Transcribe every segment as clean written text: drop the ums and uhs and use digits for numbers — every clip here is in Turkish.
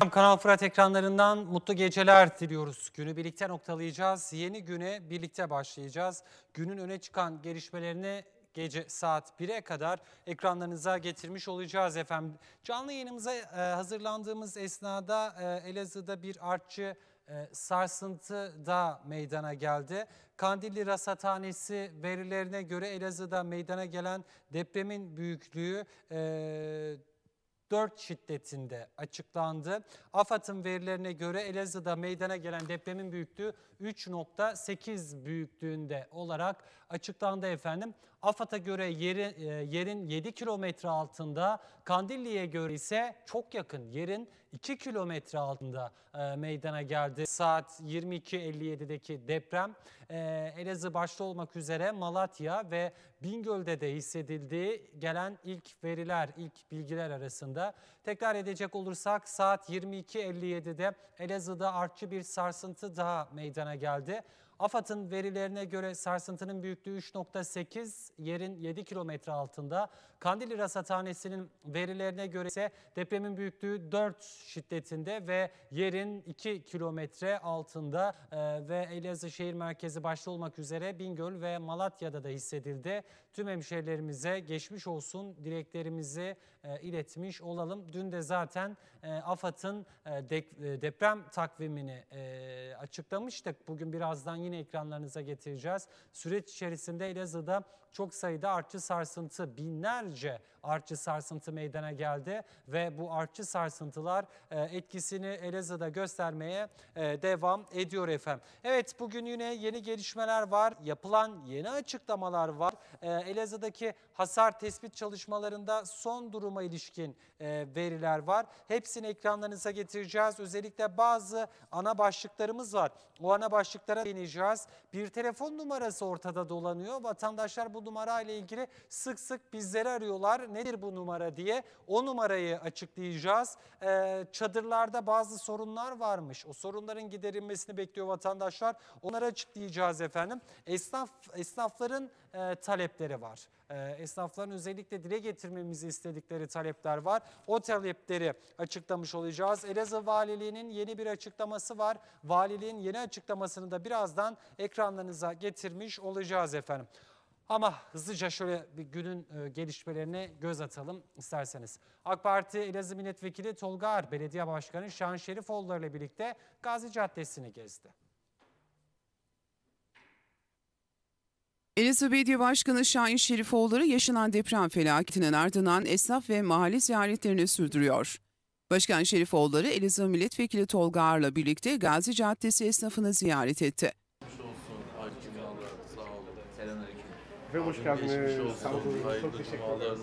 Kanal Fırat ekranlarından mutlu geceler diliyoruz. Günü birlikte noktalayacağız. Yeni güne birlikte başlayacağız. Günün öne çıkan gelişmelerini gece saat 1'e kadar ekranlarınıza getirmiş olacağız efendim. Canlı yayınımıza hazırlandığımız esnada Elazığ'da bir artçı sarsıntı da meydana geldi. Kandilli Rasathanesi verilerine göre Elazığ'da meydana gelen depremin büyüklüğü 4 şiddetinde açıklandı. AFAD'ın verilerine göre Elazığ'da meydana gelen depremin büyüklüğü 3.8 büyüklüğünde olarak açıklandı efendim. AFAD'a göre yerin 7 kilometre altında, Kandilli'ye göre ise çok yakın, yerin 2 kilometre altında meydana geldi. Saat 22.57'deki deprem Elazığ başta olmak üzere Malatya ve Bingöl'de de hissedildiği gelen ilk veriler, ilk bilgiler arasında. Tekrar edecek olursak saat 22.57'de Elazığ'da artçı bir sarsıntı daha meydana geldi. AFAD'ın verilerine göre sarsıntının büyüklüğü 3.8, yerin 7 kilometre altında. Kandilli Rasathanesi'nin verilerine göre ise depremin büyüklüğü 4 şiddetinde ve yerin 2 kilometre altında ve Elazığ şehir merkezi başta olmak üzere Bingöl ve Malatya'da da hissedildi. Tüm hemşehrilerimize geçmiş olsun dileklerimizi iletmiş olalım. Dün de zaten AFAD'ın deprem takvimini açıklamıştık. Bugün birazdan yine ekranlarınıza getireceğiz. Süreç içerisinde Elazığ'da çok sayıda artçı sarsıntı, binlerce artçı sarsıntı meydana geldi ve bu artçı sarsıntılar etkisini Elazığ'da göstermeye devam ediyor efendim. Evet, bugün yine yeni gelişmeler var, yapılan yeni açıklamalar var. Elazığ'daki hasar tespit çalışmalarında son duruma ilişkin veriler var. Hepsini ekranlarınıza getireceğiz. Özellikle bazı ana başlıklarımız var. O ana başlıklara değineceğiz. Bir telefon numarası ortada dolanıyor. Vatandaşlar bu numara ile ilgili sık sık bizleri arıyorlar. Nedir bu numara diye. O numarayı açıklayacağız. Çadırlarda bazı sorunlar varmış. O sorunların giderilmesini bekliyor vatandaşlar. Onları açıklayacağız efendim. Esnafların talepleri var. Esnafların özellikle dile getirmemizi istedikleri talepler var. O talepleri açıklamış olacağız. Elazığ Valiliği'nin yeni bir açıklaması var. Valiliğin yeni açıklamasını da birazdan ekranlarınıza getirmiş olacağız efendim. Ama hızlıca şöyle bir günün gelişmelerine göz atalım isterseniz. AK Parti Elazığ Milletvekili Tolga Ağar, Belediye Başkanı Şahin Şerifoğulları ile birlikte Gazi Caddesi'ni gezdi. Elazığ Belediye Başkanı Şahin Şerifoğulları yaşanan deprem felaketinin ardından esnaf ve mahalle ziyaretlerini sürdürüyor. Başkan Şerifoğulları Elazığ Milletvekili Tolga Ağar'la birlikte Gazi Caddesi esnafını ziyaret etti. Ve hoş geldiniz. Sağ olun. Çok teşekkür ederim.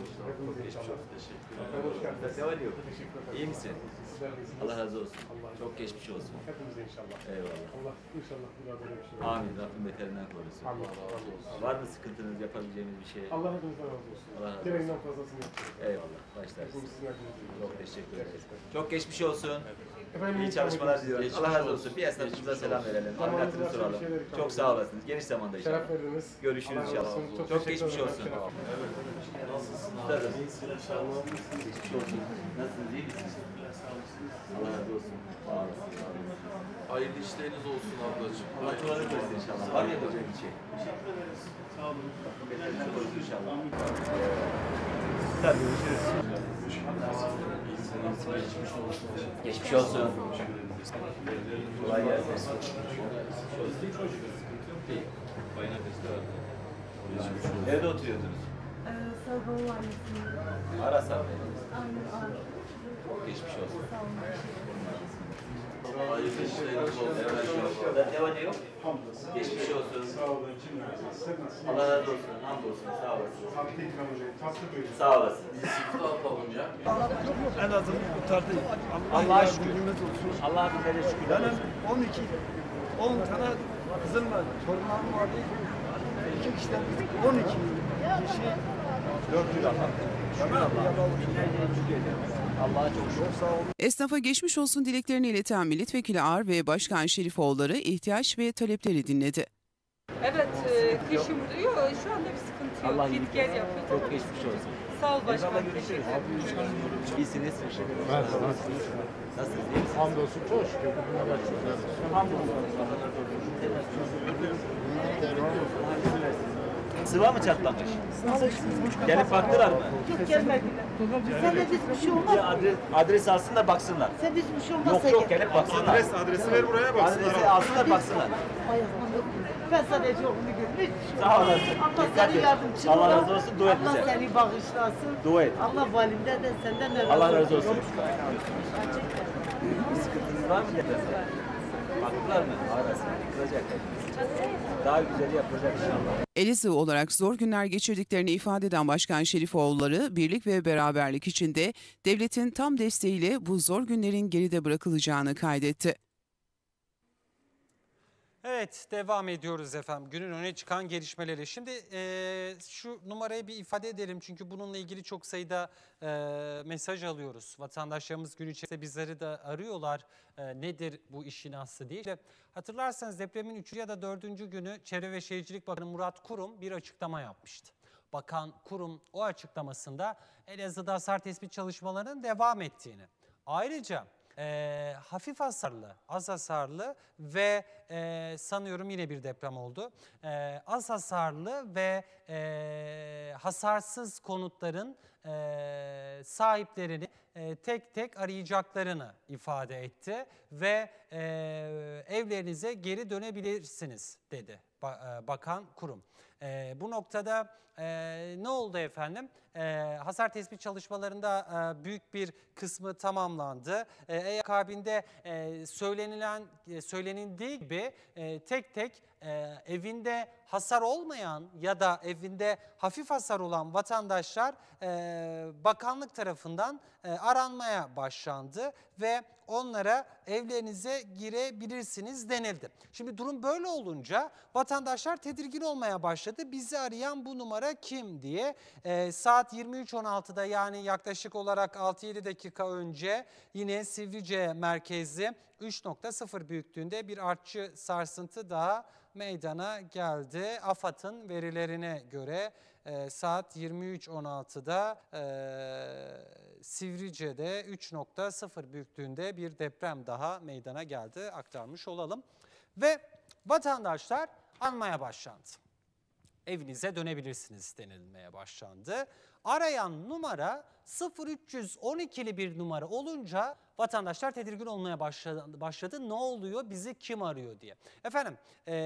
İyi misin? Allah razı olsun. Çok geçmiş olsun. Hepimize inşallah. Eyvallah. Allah inşallah bir daha böyle bir şey. Amin. Rabbim beterinden korusun. Allah razı olsun. Var mı sıkıntınız, yapabileceğimiz bir şey? Allah hepimizden razı olsun. Allah razı olsun. Gereğinden fazlasını yapacağız. Eyvallah. Başlarsın. Sizin hepinizin. Çok teşekkür ederiz. Çok geçmiş olsun. Efendim, İyi çalışmalar diliyorum. Allah razı olsun. Bir esnafımıza selam verelim. Ameliyatını soralım. Çok sağ olasınız. Geniş zamanda inşallah. Şeref verdiniz. Görüşürüz inşallah. Çok geçmiş olsun. Nasılsınız? Geçmiş olsun. Nasılsınız? İyi misiniz? Allah razı olsun. Hayırlı işleriniz olsun ablacığım. Allah kolaylık versin inşallah. Var mı yapacak bir şey? Sağ olun. Beterinden korusun inşallah. Tabii görüşürüz. Geçmiş olsun. Kolay gelsin. Nerede oturuyordunuz? Sarıbalı Mahallesi'nde. Arasam. Aynen abi. Geçmiş olsun. Sağ olun. Hayırlı işleriniz olsun. Evet, ne var ne yok? Geçmiş olsun. Sağ olun. Allah razı olsun. Hamdolsun. Sağ olasın. Tatlı ikram hocam. Tatlı böyle. Sağ olasın. Sıfır atalım ya. En azından kurtardı. Allah'a şükür. Şükürümüz olsun. Allah'a bizlere şükürler Benim olsun. 10 tane kızım var, torunlarım vardı. 2 kişiden 12 kişi dördü daha. Allah'a çok şükür. Sağ olun. Esnafa geçmiş olsun dileklerini ileten Milletvekili Ağar ve Başkan Şerifoğulları ihtiyaç ve talepleri dinledi. Evet, kışım diyor. Şu anda bir sıkıntı yok. Allah Git iyilik gel versin. yapıyor. Çok geçmiş olsun. Sağ ol Eyvallah, başkanım. görüşürüz. Teşekkür İyisiniz. Merhaba. Nasılsınız? İyi misiniz? Hamdolsun çok şükür. Sıva mı çatlamış? Gelip baktılar mı? Yok gelmediler. Sen de biz bir şey olmaz. Bir adres alsın da baksınlar. Sen biz bir şey olmaz. Yok yok, gelip baksınlar. Adresi ver buraya Adresi alsınlar baksınlar. Ben sadece oğlunu görmüş. Sağ olasın. Allah Dikkat seni et. yardımcın Allah ola. razı olsun. Dua et Allah bize. seni bağışlasın. Dua et. Allah valimden de senden de Allah razı olsun. Gerçekten. Bir sıkıntınız var mı depremde? Baktılar mı? Arası. Kıracak. Daha güzeli yapılacak inşallah. Elazığ olarak zor günler geçirdiklerini ifade eden Başkan Şerifoğulları, birlik ve beraberlik içinde devletin tam desteğiyle bu zor günlerin geride bırakılacağını kaydetti. Evet, devam ediyoruz efendim günün öne çıkan gelişmeleri. Şimdi şu numarayı bir ifade edelim çünkü bununla ilgili çok sayıda mesaj alıyoruz. Vatandaşlarımız gün içerisinde bizleri de arıyorlar nedir bu işin aslı diye. İşte hatırlarsanız depremin 3. ya da 4. günü Çevre ve Şehircilik Bakanı Murat Kurum bir açıklama yapmıştı. Bakan Kurum o açıklamasında Elazığ'da hasar tespit çalışmalarının devam ettiğini, ayrıca hafif hasarlı, az hasarlı ve sanıyorum yine bir deprem oldu. Az hasarlı ve hasarsız konutların sahiplerini tek tek arayacaklarını ifade etti ve evlerinize geri dönebilirsiniz dedi Bakan Kurum. Bu noktada ne oldu efendim? Hasar tespit çalışmalarında büyük bir kısmı tamamlandı. Akabinde söylenildiği gibi tek tek evinde hasar olmayan ya da evinde hafif hasar olan vatandaşlar bakanlık tarafından aranmaya başlandı ve onlara evlerinize girebilirsiniz denildi. Şimdi durum böyle olunca vatandaşlar tedirgin olmaya başladı. Bizi arayan bu numara kim diye. Saat 23.16'da yani yaklaşık olarak 6-7 dakika önce yine Sivrice merkezli 3.0 büyüklüğünde bir artçı sarsıntı daha meydana geldi. AFAD'ın verilerine göre saat 23.16'da Sivrice'de 3.0 büyüklüğünde bir deprem daha meydana geldi, aktarmış olalım. Ve vatandaşlar anmaya başlandı. Evinize dönebilirsiniz denilmeye başlandı. Arayan numara 0312'li bir numara olunca vatandaşlar tedirgin olmaya başladı. Ne oluyor, bizi kim arıyor diye. Efendim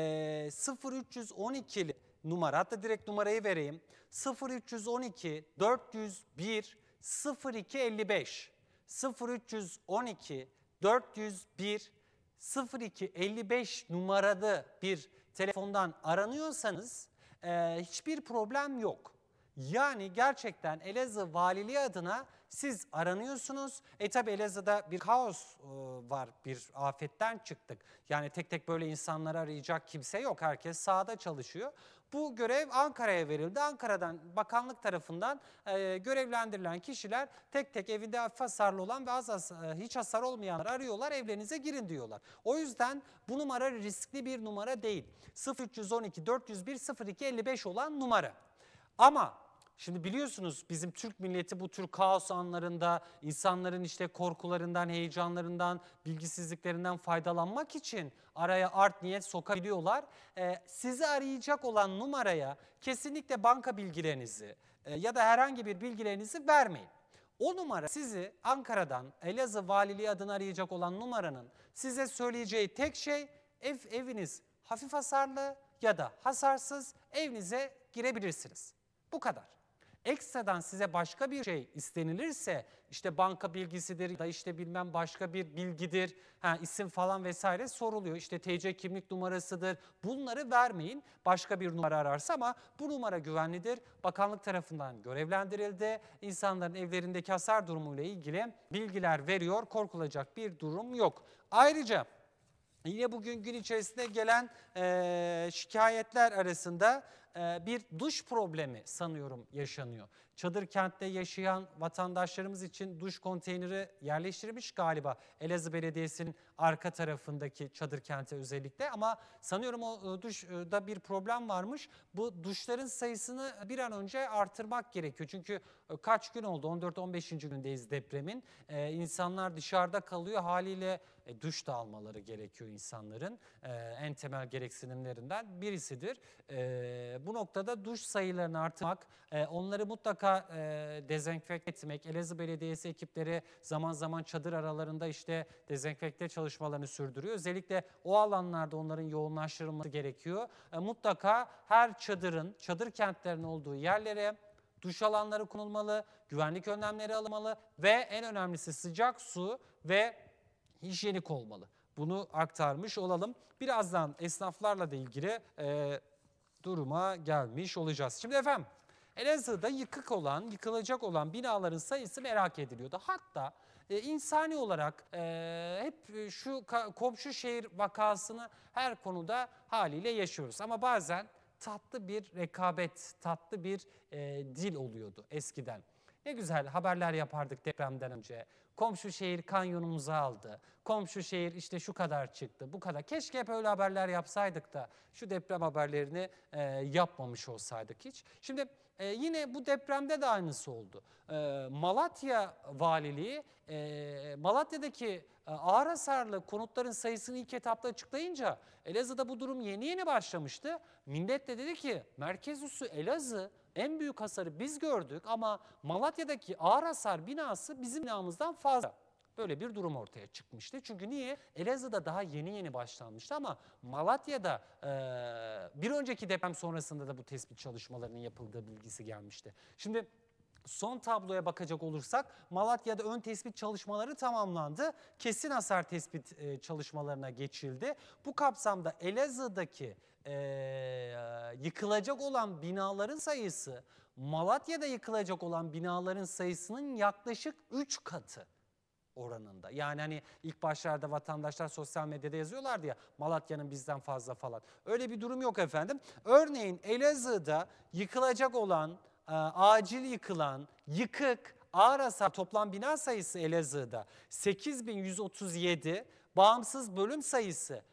0312'li numara, hatta direkt numarayı vereyim. 0312 401 0255 0312 401 0255 numaralı bir telefondan aranıyorsanız hiçbir problem yok. Yani gerçekten Elazığ Valiliği adına siz aranıyorsunuz. Tabi Elazığ'da bir kaos var, bir afetten çıktık. Yani tek tek böyle insanları arayacak kimse yok. Herkes sahada çalışıyor. Bu görev Ankara'ya verildi. Ankara'dan bakanlık tarafından görevlendirilen kişiler tek tek evinde hafif hasarlı olan ve hiç hasar olmayanları arıyorlar. Evlerinize girin diyorlar. O yüzden bu numara riskli bir numara değil. 0312 401 0255 olan numara. Ama şimdi biliyorsunuz bizim Türk milleti bu tür kaos anlarında insanların işte korkularından, heyecanlarından, bilgisizliklerinden faydalanmak için araya art niyet sokabiliyorlar. Sizi arayacak olan numaraya kesinlikle banka bilgilerinizi ya da herhangi bir bilgilerinizi vermeyin. O numara sizi Ankara'dan Elazığ Valiliği adına arayacak olan numaranın size söyleyeceği tek şey eviniz hafif hasarlı ya da hasarsız, evinize girebilirsiniz. Bu kadar. Ekstradan size başka bir şey istenilirse işte banka bilgisidir ya da işte bilmem başka bir bilgidir, isim falan vesaire soruluyor. İşte TC kimlik numarasıdır. Bunları vermeyin. Başka bir numara ararsa ama bu numara güvenlidir. Bakanlık tarafından görevlendirildi. İnsanların evlerindeki hasar durumuyla ilgili bilgiler veriyor. Korkulacak bir durum yok. Ayrıca yine bugün gün içerisinde gelen şikayetler arasında bir duş problemi sanıyorum yaşanıyor. çadır kentte yaşayan vatandaşlarımız için duş konteyneri yerleştirilmiş galiba Elazığ Belediyesi'nin arka tarafındaki çadır kente özellikle. Ama sanıyorum o duşta bir problem varmış. Bu duşların sayısını bir an önce artırmak gerekiyor. Çünkü kaç gün oldu? 14-15. gündeyiz depremin. İnsanlar dışarıda kalıyor. Haliyle duş da almaları gerekiyor insanların. En temel gereksinimlerinden birisidir. Bu noktada duş sayılarını artırmak, onları mutlaka dezenfekte etmek. Elazığ Belediyesi ekipleri zaman zaman çadır aralarında işte dezenfekte çalışmalarını sürdürüyor. Özellikle o alanlarda onların yoğunlaştırılması gerekiyor. Mutlaka her çadır kentlerinin olduğu yerlere duş alanları konulmalı, güvenlik önlemleri alınmalı ve en önemlisi sıcak su ve hijyenik olmalı. Bunu aktarmış olalım. Birazdan esnaflarla da ilgili duruma gelmiş olacağız. Şimdi efendim, Elazığ'da yıkılacak olan binaların sayısı merak ediliyordu. Hatta insani olarak hep şu komşu şehir vakasını her konuda haliyle yaşıyoruz. Ama bazen tatlı bir rekabet, tatlı bir dil oluyordu eskiden. Ne güzel haberler yapardık depremden önce. Komşu şehir kanyonumuzu aldı. Komşu şehir işte şu kadar çıktı, bu kadar. Keşke hep öyle haberler yapsaydık da şu deprem haberlerini yapmamış olsaydık hiç. Şimdi yine bu depremde de aynısı oldu. Malatya Valiliği, Malatya'daki ağır hasarlı konutların sayısını ilk etapta açıklayınca Elazığ'da bu durum yeni yeni başlamıştı. Millet de dedi ki merkez üssü Elazığ, en büyük hasarı biz gördük ama Malatya'daki ağır hasar binası bizim binamızdan fazla. Böyle bir durum ortaya çıkmıştı. Çünkü niye? Elazığ'da daha yeni başlanmıştı ama Malatya'da bir önceki deprem sonrasında da bu tespit çalışmalarının yapıldığı bilgisi gelmişti. Şimdi son tabloya bakacak olursak Malatya'da ön tespit çalışmaları tamamlandı. Kesin hasar tespit çalışmalarına geçildi. Bu kapsamda Elazığ'daki yıkılacak olan binaların sayısı Malatya'da yıkılacak olan binaların sayısının yaklaşık 3 katı oranında. Yani hani ilk başlarda vatandaşlar sosyal medyada yazıyorlardı ya Malatya'nın bizden fazla falan. Öyle bir durum yok efendim. Örneğin Elazığ'da yıkılacak olan, acil yıkılan, yıkık, ağır hasar toplam bina sayısı Elazığ'da 8.137, bağımsız bölüm sayısı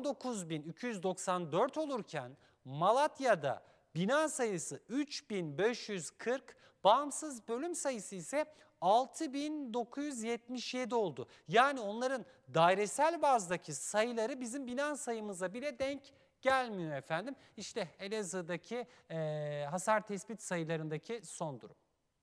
19.294 olurken Malatya'da bina sayısı 3.540, bağımsız bölüm sayısı ise 6.977 oldu. Yani onların dairesel bazdaki sayıları bizim bina sayımıza bile denk gelmiyor efendim. İşte Elazığ'daki hasar tespit sayılarındaki son durum.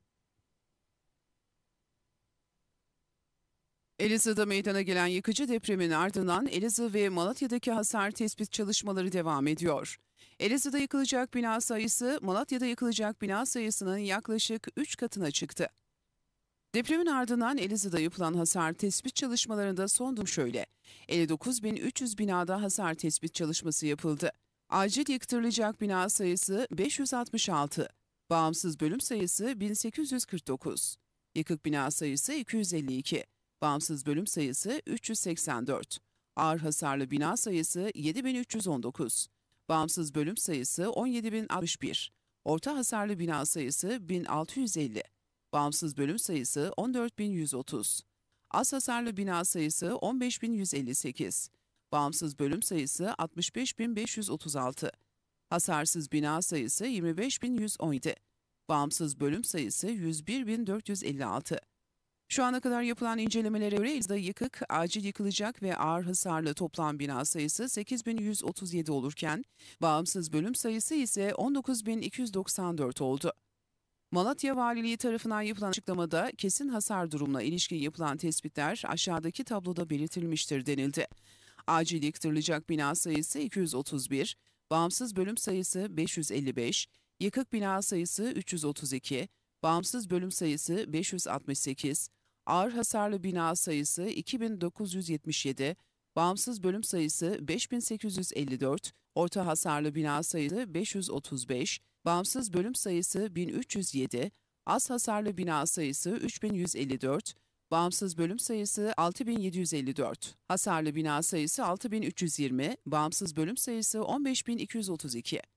Elazığ'da meydana gelen yıkıcı depremin ardından Elazığ ve Malatya'daki hasar tespit çalışmaları devam ediyor. Elazığ'da yıkılacak bina sayısı Malatya'da yıkılacak bina sayısının yaklaşık 3 katına çıktı. Depremin ardından Elazığ'da yapılan hasar tespit çalışmalarında son durum şöyle. 59.300 binada hasar tespit çalışması yapıldı. Acil yıktırılacak bina sayısı 566, bağımsız bölüm sayısı 1849, yıkık bina sayısı 252, bağımsız bölüm sayısı 384, ağır hasarlı bina sayısı 7319, bağımsız bölüm sayısı 17.061, orta hasarlı bina sayısı 1650, bağımsız bölüm sayısı 14.130, az hasarlı bina sayısı 15.158, bağımsız bölüm sayısı 65.536, hasarsız bina sayısı 25.117, bağımsız bölüm sayısı 101.456. Şu ana kadar yapılan incelemelere göre Elazığ'da yıkık, acil yıkılacak ve ağır hasarlı toplam bina sayısı 8.137 olurken, bağımsız bölüm sayısı ise 19.294 oldu. Malatya Valiliği tarafından yapılan açıklamada kesin hasar durumuna ilişkin yapılan tespitler aşağıdaki tabloda belirtilmiştir denildi. Acil yıktırılacak bina sayısı 231, bağımsız bölüm sayısı 555, yıkık bina sayısı 332, bağımsız bölüm sayısı 568, ağır hasarlı bina sayısı 2977, bağımsız bölüm sayısı 5854, orta hasarlı bina sayısı 535, bağımsız bölüm sayısı 1307, az hasarlı bina sayısı 3154, bağımsız bölüm sayısı 6754, hasarlı bina sayısı 6320, bağımsız bölüm sayısı 15232.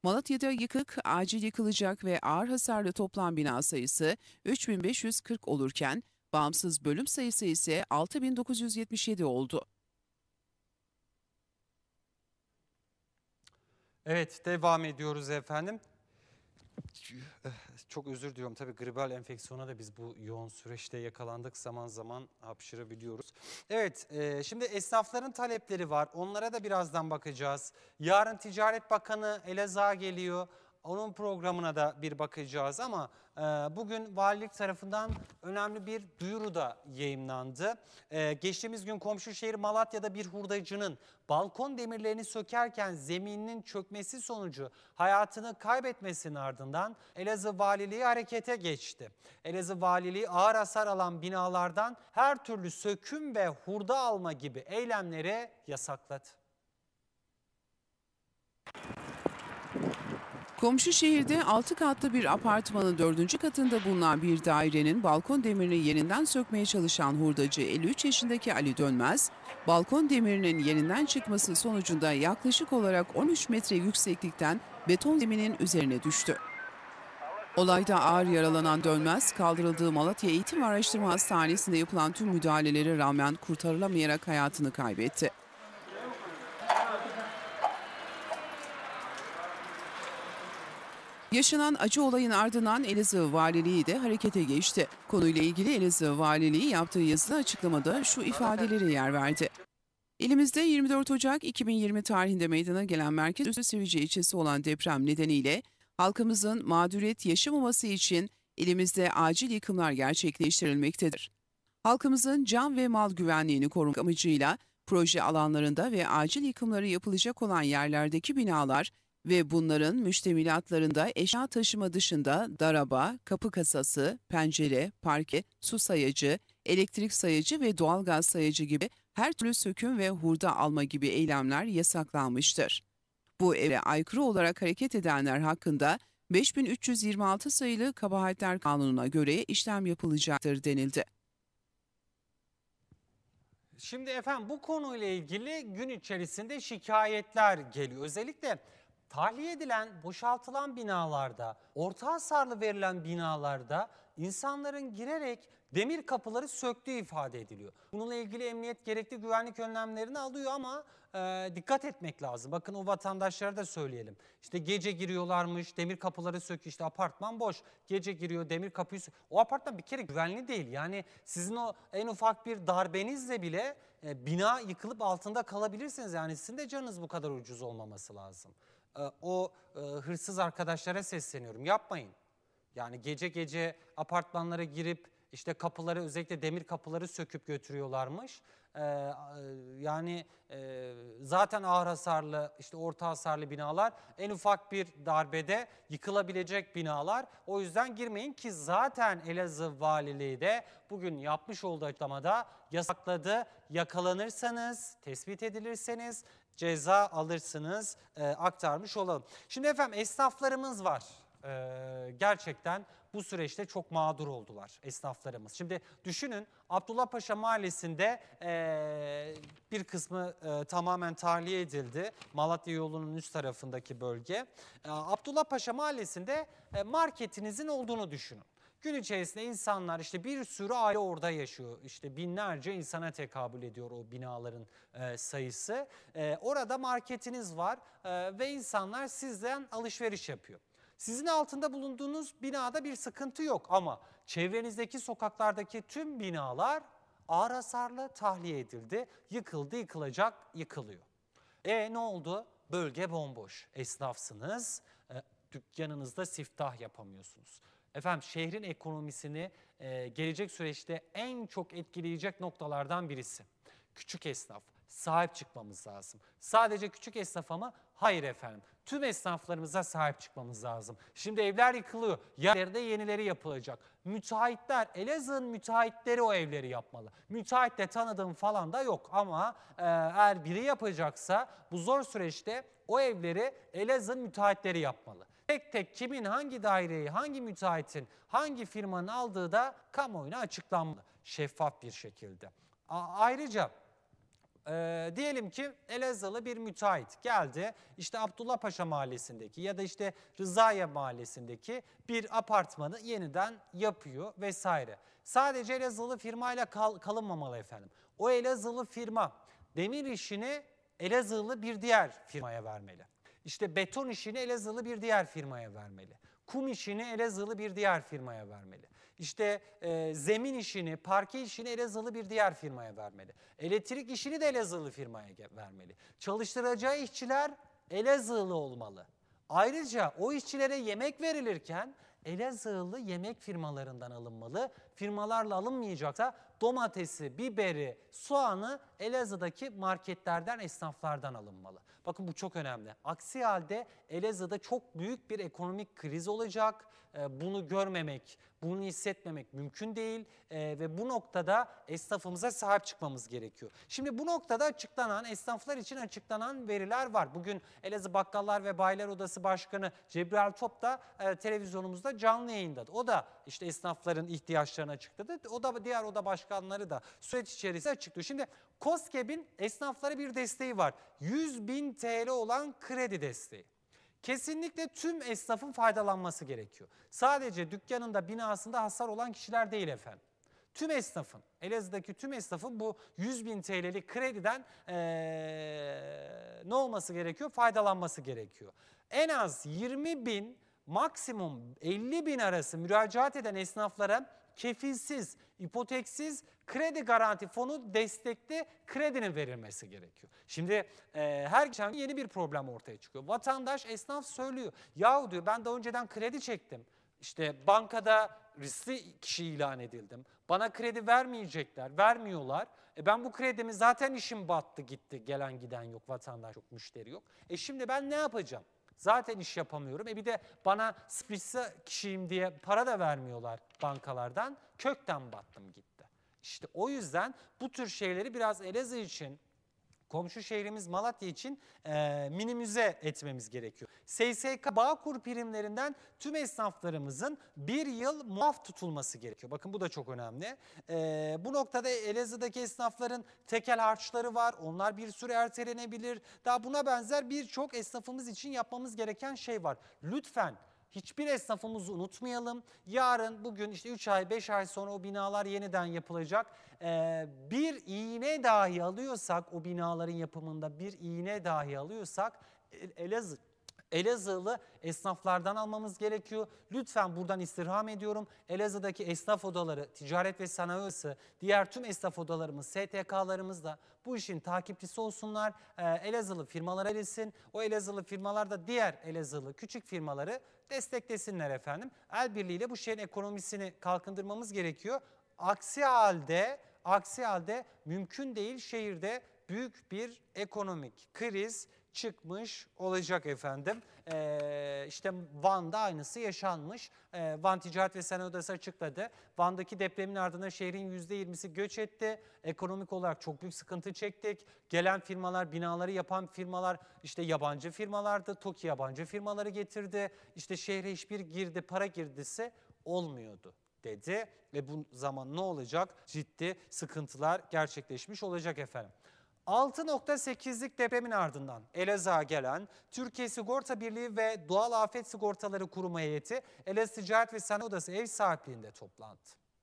Malatya'da yıkık, acil yıkılacak ve ağır hasarlı toplam bina sayısı 3540 olurken bağımsız bölüm sayısı ise 6977 oldu. Evet, devam ediyoruz efendim. Çok özür diliyorum, tabii gribal enfeksiyona da biz bu yoğun süreçte yakalandık, zaman zaman hapşırabiliyoruz. Evet, şimdi esnafların talepleri var, onlara da birazdan bakacağız. Yarın Ticaret Bakanı Elazığ'a geliyor. Onun programına da bir bakacağız ama bugün valilik tarafından önemli bir duyuru da yayımlandı. Geçtiğimiz gün komşu şehir Malatya'da bir hurdacının balkon demirlerini sökerken zemininin çökmesi sonucu hayatını kaybetmesinin ardından Elazığ Valiliği harekete geçti. Elazığ Valiliği ağır hasar alan binalardan her türlü söküm ve hurda alma gibi eylemleri yasakladı. Komşu şehirde 6 katlı bir apartmanın 4. katında bulunan bir dairenin balkon demirini yerinden sökmeye çalışan hurdacı 53 yaşındaki Ali Dönmez, balkon demirinin yerinden çıkması sonucunda yaklaşık olarak 13 metre yükseklikten beton zeminin üzerine düştü. Olayda ağır yaralanan Dönmez, kaldırıldığı Malatya Eğitim ve Araştırma Hastanesi'nde yapılan tüm müdahalelere rağmen kurtarılamayarak hayatını kaybetti. Yaşanan acı olayın ardından Elazığ Valiliği de harekete geçti. Konuyla ilgili Elazığ Valiliği yaptığı yazılı açıklamada şu ifadelere yer verdi. Elimizde 24 Ocak 2020 tarihinde meydana gelen Merkezüstü Sivrice ilçesi olan deprem nedeniyle halkımızın mağduriyet yaşamaması için elimizde acil yıkımlar gerçekleştirilmektedir. Halkımızın can ve mal güvenliğini korumak amacıyla proje alanlarında ve acil yıkımları yapılacak olan yerlerdeki binalar ve bunların müştemilatlarında eşya taşıma dışında daraba, kapı kasası, pencere, parke, su sayacı, elektrik sayacı ve doğalgaz sayacı gibi her türlü söküm ve hurda alma gibi eylemler yasaklanmıştır. Bu emre aykırı olarak hareket edenler hakkında 5326 sayılı Kabahatler Kanunu'na göre işlem yapılacaktır denildi. Şimdi efendim bu konuyla ilgili gün içerisinde şikayetler geliyor. Özellikle tahliye edilen, boşaltılan binalarda, orta hasarlı verilen binalarda insanların girerek demir kapıları söktüğü ifade ediliyor. Bununla ilgili emniyet gerekli güvenlik önlemlerini alıyor ama dikkat etmek lazım. Bakın o vatandaşlara da söyleyelim. İşte gece giriyorlarmış, demir kapıları söküyor, işte apartman boş. Gece giriyor, demir kapıyı söküyor. O apartman bir kere güvenli değil. Yani sizin o en ufak bir darbenizle bile bina yıkılıp altında kalabilirsiniz. Yani sizin de canınız bu kadar ucuz olmaması lazım. O hırsız arkadaşlara sesleniyorum. Yapmayın. Yani gece gece apartmanlara girip işte kapıları, özellikle demir kapıları söküp götürüyorlarmış. Zaten ağır hasarlı, işte orta hasarlı binalar, en ufak bir darbede yıkılabilecek binalar. O yüzden girmeyin ki zaten Elazığ Valiliği de bugün yapmış olduğu açıklamada yasakladı. Yakalanırsanız, tespit edilirseniz ceza alırsınız, aktarmış olalım. Şimdi efendim esnaflarımız var. Gerçekten bu süreçte çok mağdur oldular esnaflarımız. Şimdi düşünün, Abdullah Paşa Mahallesi'nde bir kısmı tamamen tahliye edildi. Malatya yolunun üst tarafındaki bölge. Abdullah Paşa Mahallesi'nde marketinizin olduğunu düşünün. Gün içerisinde insanlar, işte bir sürü aile orada yaşıyor. İşte binlerce insana tekabül ediyor o binaların sayısı. Orada marketiniz var ve insanlar sizden alışveriş yapıyor. Sizin altında bulunduğunuz binada bir sıkıntı yok ama çevrenizdeki sokaklardaki tüm binalar ağır hasarlı tahliye edildi. Yıkıldı, yıkılacak, yıkılıyor. Ne oldu? Bölge bomboş. Esnafsınız, dükkanınızda siftah yapamıyorsunuz. Efendim şehrin ekonomisini gelecek süreçte en çok etkileyecek noktalardan birisi. Küçük esnaf. Sahip çıkmamız lazım. Sadece küçük esnafa mı? Hayır efendim. Tüm esnaflarımıza sahip çıkmamız lazım. Şimdi evler yıkılıyor. Yerlerde yenileri yapılacak. Müteahhitler, Elazığ'ın müteahhitleri o evleri yapmalı. Müteahhitle tanıdığım falan da yok ama eğer biri yapacaksa bu zor süreçte o evleri Elazığ'ın müteahhitleri yapmalı. Tek tek kimin hangi daireyi, hangi müteahhitin, hangi firmanın aldığı da kamuoyuna açıklanmalı. Şeffaf bir şekilde. Ayrıca Diyelim ki Elazığlı bir müteahhit geldi, işte Abdullah Paşa Mahallesi'ndeki ya da işte Rızaiye Mahallesi'ndeki bir apartmanı yeniden yapıyor vesaire. Sadece Elazığlı firmayla kalınmamalı efendim. O Elazığlı firma demir işini Elazığlı bir diğer firmaya vermeli. İşte beton işini Elazığlı bir diğer firmaya vermeli. Kum işini Elazığlı bir diğer firmaya vermeli. İşte zemin işini, parke işini Elazığlı bir diğer firmaya vermeli. Elektrik işini de Elazığlı firmaya vermeli. Çalıştıracağı işçiler Elazığlı olmalı. Ayrıca o işçilere yemek verilirken Elazığlı yemek firmalarından alınmalı. Firmalarla alınmayacaksa domatesi, biberi, soğanı Elazığ'daki marketlerden, esnaflardan alınmalı. Bakın bu çok önemli. Aksi halde Elazığ'da çok büyük bir ekonomik kriz olacak. Bunu görmemek, bunu hissetmemek mümkün değil ve bu noktada esnafımıza sahip çıkmamız gerekiyor. Şimdi bu noktada esnaflar için açıklanan veriler var. Bugün Elazığ Bakkallar ve Bayiler Odası Başkanı Cebrail Top da televizyonumuzda canlı yayında. O da işte esnafların ihtiyaçlarını açıkladı. O da diğer oda başkanları da süreç içerisinde açıklıyor. Şimdi KOSGEB'in esnaflara bir desteği var. 100.000 TL olan kredi desteği. Kesinlikle tüm esnafın faydalanması gerekiyor. Sadece dükkanında, binasında hasar olan kişiler değil efendim. Tüm esnafın, Elazığ'daki tüm esnafın bu 100.000 TL'lik krediden ne olması gerekiyor? Faydalanması gerekiyor. En az 20.000, maksimum 50.000 arası müracaat eden esnaflara kefilsiz, ipoteksiz kredi garanti fonu destekli kredinin verilmesi gerekiyor. Şimdi her geçen gün yeni bir problem ortaya çıkıyor. Vatandaş, esnaf söylüyor. Yahu diyor ben daha önceden kredi çektim. İşte bankada riskli kişi ilan edildim. Bana kredi vermeyecekler, vermiyorlar. Ben bu kredimi zaten işim battı gitti. Gelen giden yok, vatandaş yok, müşteri yok. Şimdi ben ne yapacağım? Zaten iş yapamıyorum. Bir de bana spritze kişiyim diye para da vermiyorlar bankalardan. Kökten battım gitti. İşte o yüzden bu tür şeyleri biraz Elazığ için, komşu şehrimiz Malatya için minimize etmemiz gerekiyor. SSK Bağkur primlerinden tüm esnaflarımızın bir yıl muaf tutulması gerekiyor. Bakın bu da çok önemli. Bu noktada Elazığ'daki esnafların tekel harçları var. Onlar bir süre ertelenebilir. Daha buna benzer birçok esnafımız için yapmamız gereken şey var. Lütfen hiçbir esnafımızı unutmayalım. Yarın, bugün işte 3 ay, 5 ay sonra o binalar yeniden yapılacak. Bir iğne dahi alıyorsak, o binaların yapımında bir iğne dahi alıyorsak Elazığlı esnaflardan almamız gerekiyor. Lütfen buradan istirham ediyorum. Elazığ'daki esnaf odaları, ticaret ve sanayi odası, diğer tüm esnaf odalarımız, STK'larımız da bu işin takipçisi olsunlar. Elazığlı firmalara verilsin. O Elazığlı firmalar da diğer Elazığlı küçük firmaları desteklesinler efendim. El birliğiyle bu şehrin ekonomisini kalkındırmamız gerekiyor. Aksi halde mümkün değil, şehirde büyük bir ekonomik kriz çıkmış olacak efendim. İşte Van'da aynısı yaşanmış. Van Ticaret ve Sanayi Odası açıkladı. Van'daki depremin ardından şehrin %20'si göç etti. Ekonomik olarak çok büyük sıkıntı çektik. Gelen firmalar, binaları yapan firmalar işte yabancı firmalardı. TOKİ yabancı firmaları getirdi. İşte şehre hiçbir para girdisi olmuyordu dedi. Ve bu zaman ne olacak? Ciddi sıkıntılar gerçekleşmiş olacak efendim. 6.8'lik depremin ardından Elazığ'a gelen Türkiye Sigorta Birliği ve Doğal Afet Sigortaları Kurumu heyeti Elazığ Ticaret ve Sanayi Odası ev sahipliğinde toplandı.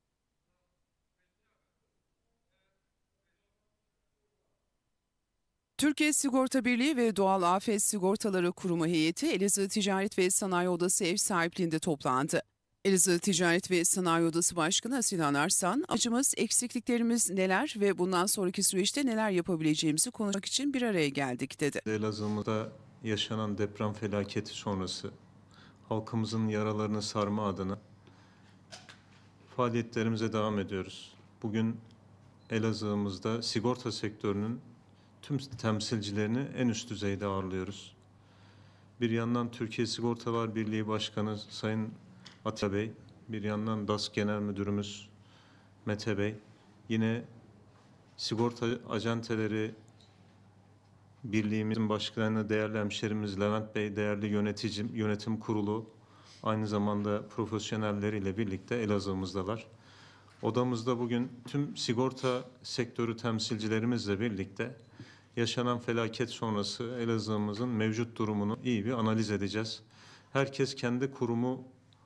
Türkiye Sigorta Birliği ve Doğal Afet Sigortaları Kurumu heyeti Elazığ Ticaret ve Sanayi Odası ev sahipliğinde toplandı. Elazığ Ticaret ve Sanayi Odası Başkanı Asilan Arslan, amacımız eksikliklerimiz neler ve bundan sonraki süreçte neler yapabileceğimizi konuşmak için bir araya geldik dedi. Elazığ'da yaşanan deprem felaketi sonrası halkımızın yaralarını sarma adına faaliyetlerimize devam ediyoruz. Bugün Elazığ'ımızda sigorta sektörünün tüm temsilcilerini en üst düzeyde ağırlıyoruz. Bir yandan Türkiye Sigortalar Birliği Başkanı Sayın Atilla Bey, bir yandan DAS Genel Müdürümüz Mete Bey, yine Sigorta Acenteleri Birliğimizin başkanı değerli hemşerimiz Levent Bey, değerli yönetim kurulu, aynı zamanda profesyonelleriyle birlikte Elazığ'ımızdalar. Odamızda bugün tüm sigorta sektörü temsilcilerimizle birlikte yaşanan felaket sonrası Elazığ'ımızın mevcut durumunu iyi bir analiz edeceğiz. Herkes kendi kurumu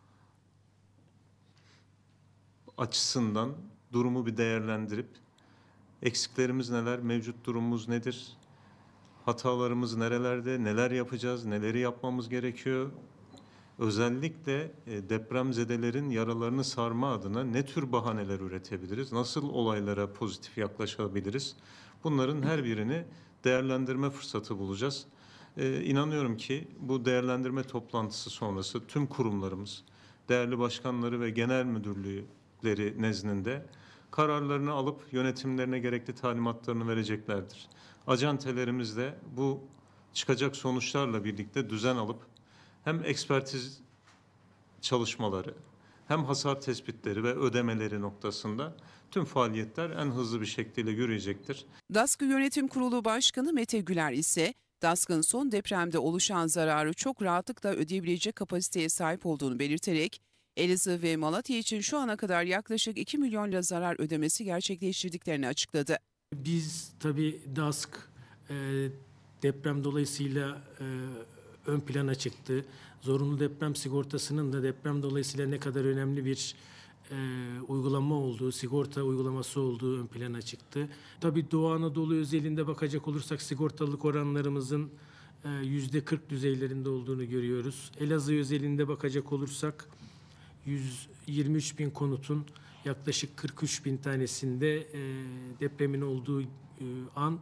açısından durumu bir değerlendirip eksiklerimiz neler, mevcut durumumuz nedir, hatalarımız nerelerde, neler yapacağız, neleri yapmamız gerekiyor, özellikle depremzedelerin yaralarını sarma adına ne tür bahaneler üretebiliriz, nasıl olaylara pozitif yaklaşabiliriz, bunların her birini değerlendirme fırsatı bulacağız. İnanıyorum ki bu değerlendirme toplantısı sonrası tüm kurumlarımız, değerli başkanları ve genel müdürlükleri nezdinde kararlarını alıp yönetimlerine gerekli talimatlarını vereceklerdir. Acentelerimiz de bu çıkacak sonuçlarla birlikte düzen alıp hem ekspertiz çalışmaları hem hasar tespitleri ve ödemeleri noktasında tüm faaliyetler en hızlı bir şekilde yürüyecektir. DASK Yönetim Kurulu Başkanı Mete Güler ise DASK'ın son depremde oluşan zararı çok rahatlıkla ödeyebilecek kapasiteye sahip olduğunu belirterek Elazığ ve Malatya için şu ana kadar yaklaşık 2 milyon lira zarar ödemesi gerçekleştirdiklerini açıkladı. Biz tabii DASK deprem dolayısıyla ön plana çıktı. Zorunlu deprem sigortasının da deprem dolayısıyla ne kadar önemli bir uygulama olduğu, sigorta uygulaması olduğu ön plana çıktı. Tabii Doğu Anadolu özelinde bakacak olursak sigortalılık oranlarımızın %40 düzeylerinde olduğunu görüyoruz. Elazığ özelinde bakacak olursak 123 bin konutun yaklaşık 43 bin tanesinde depremin olduğu an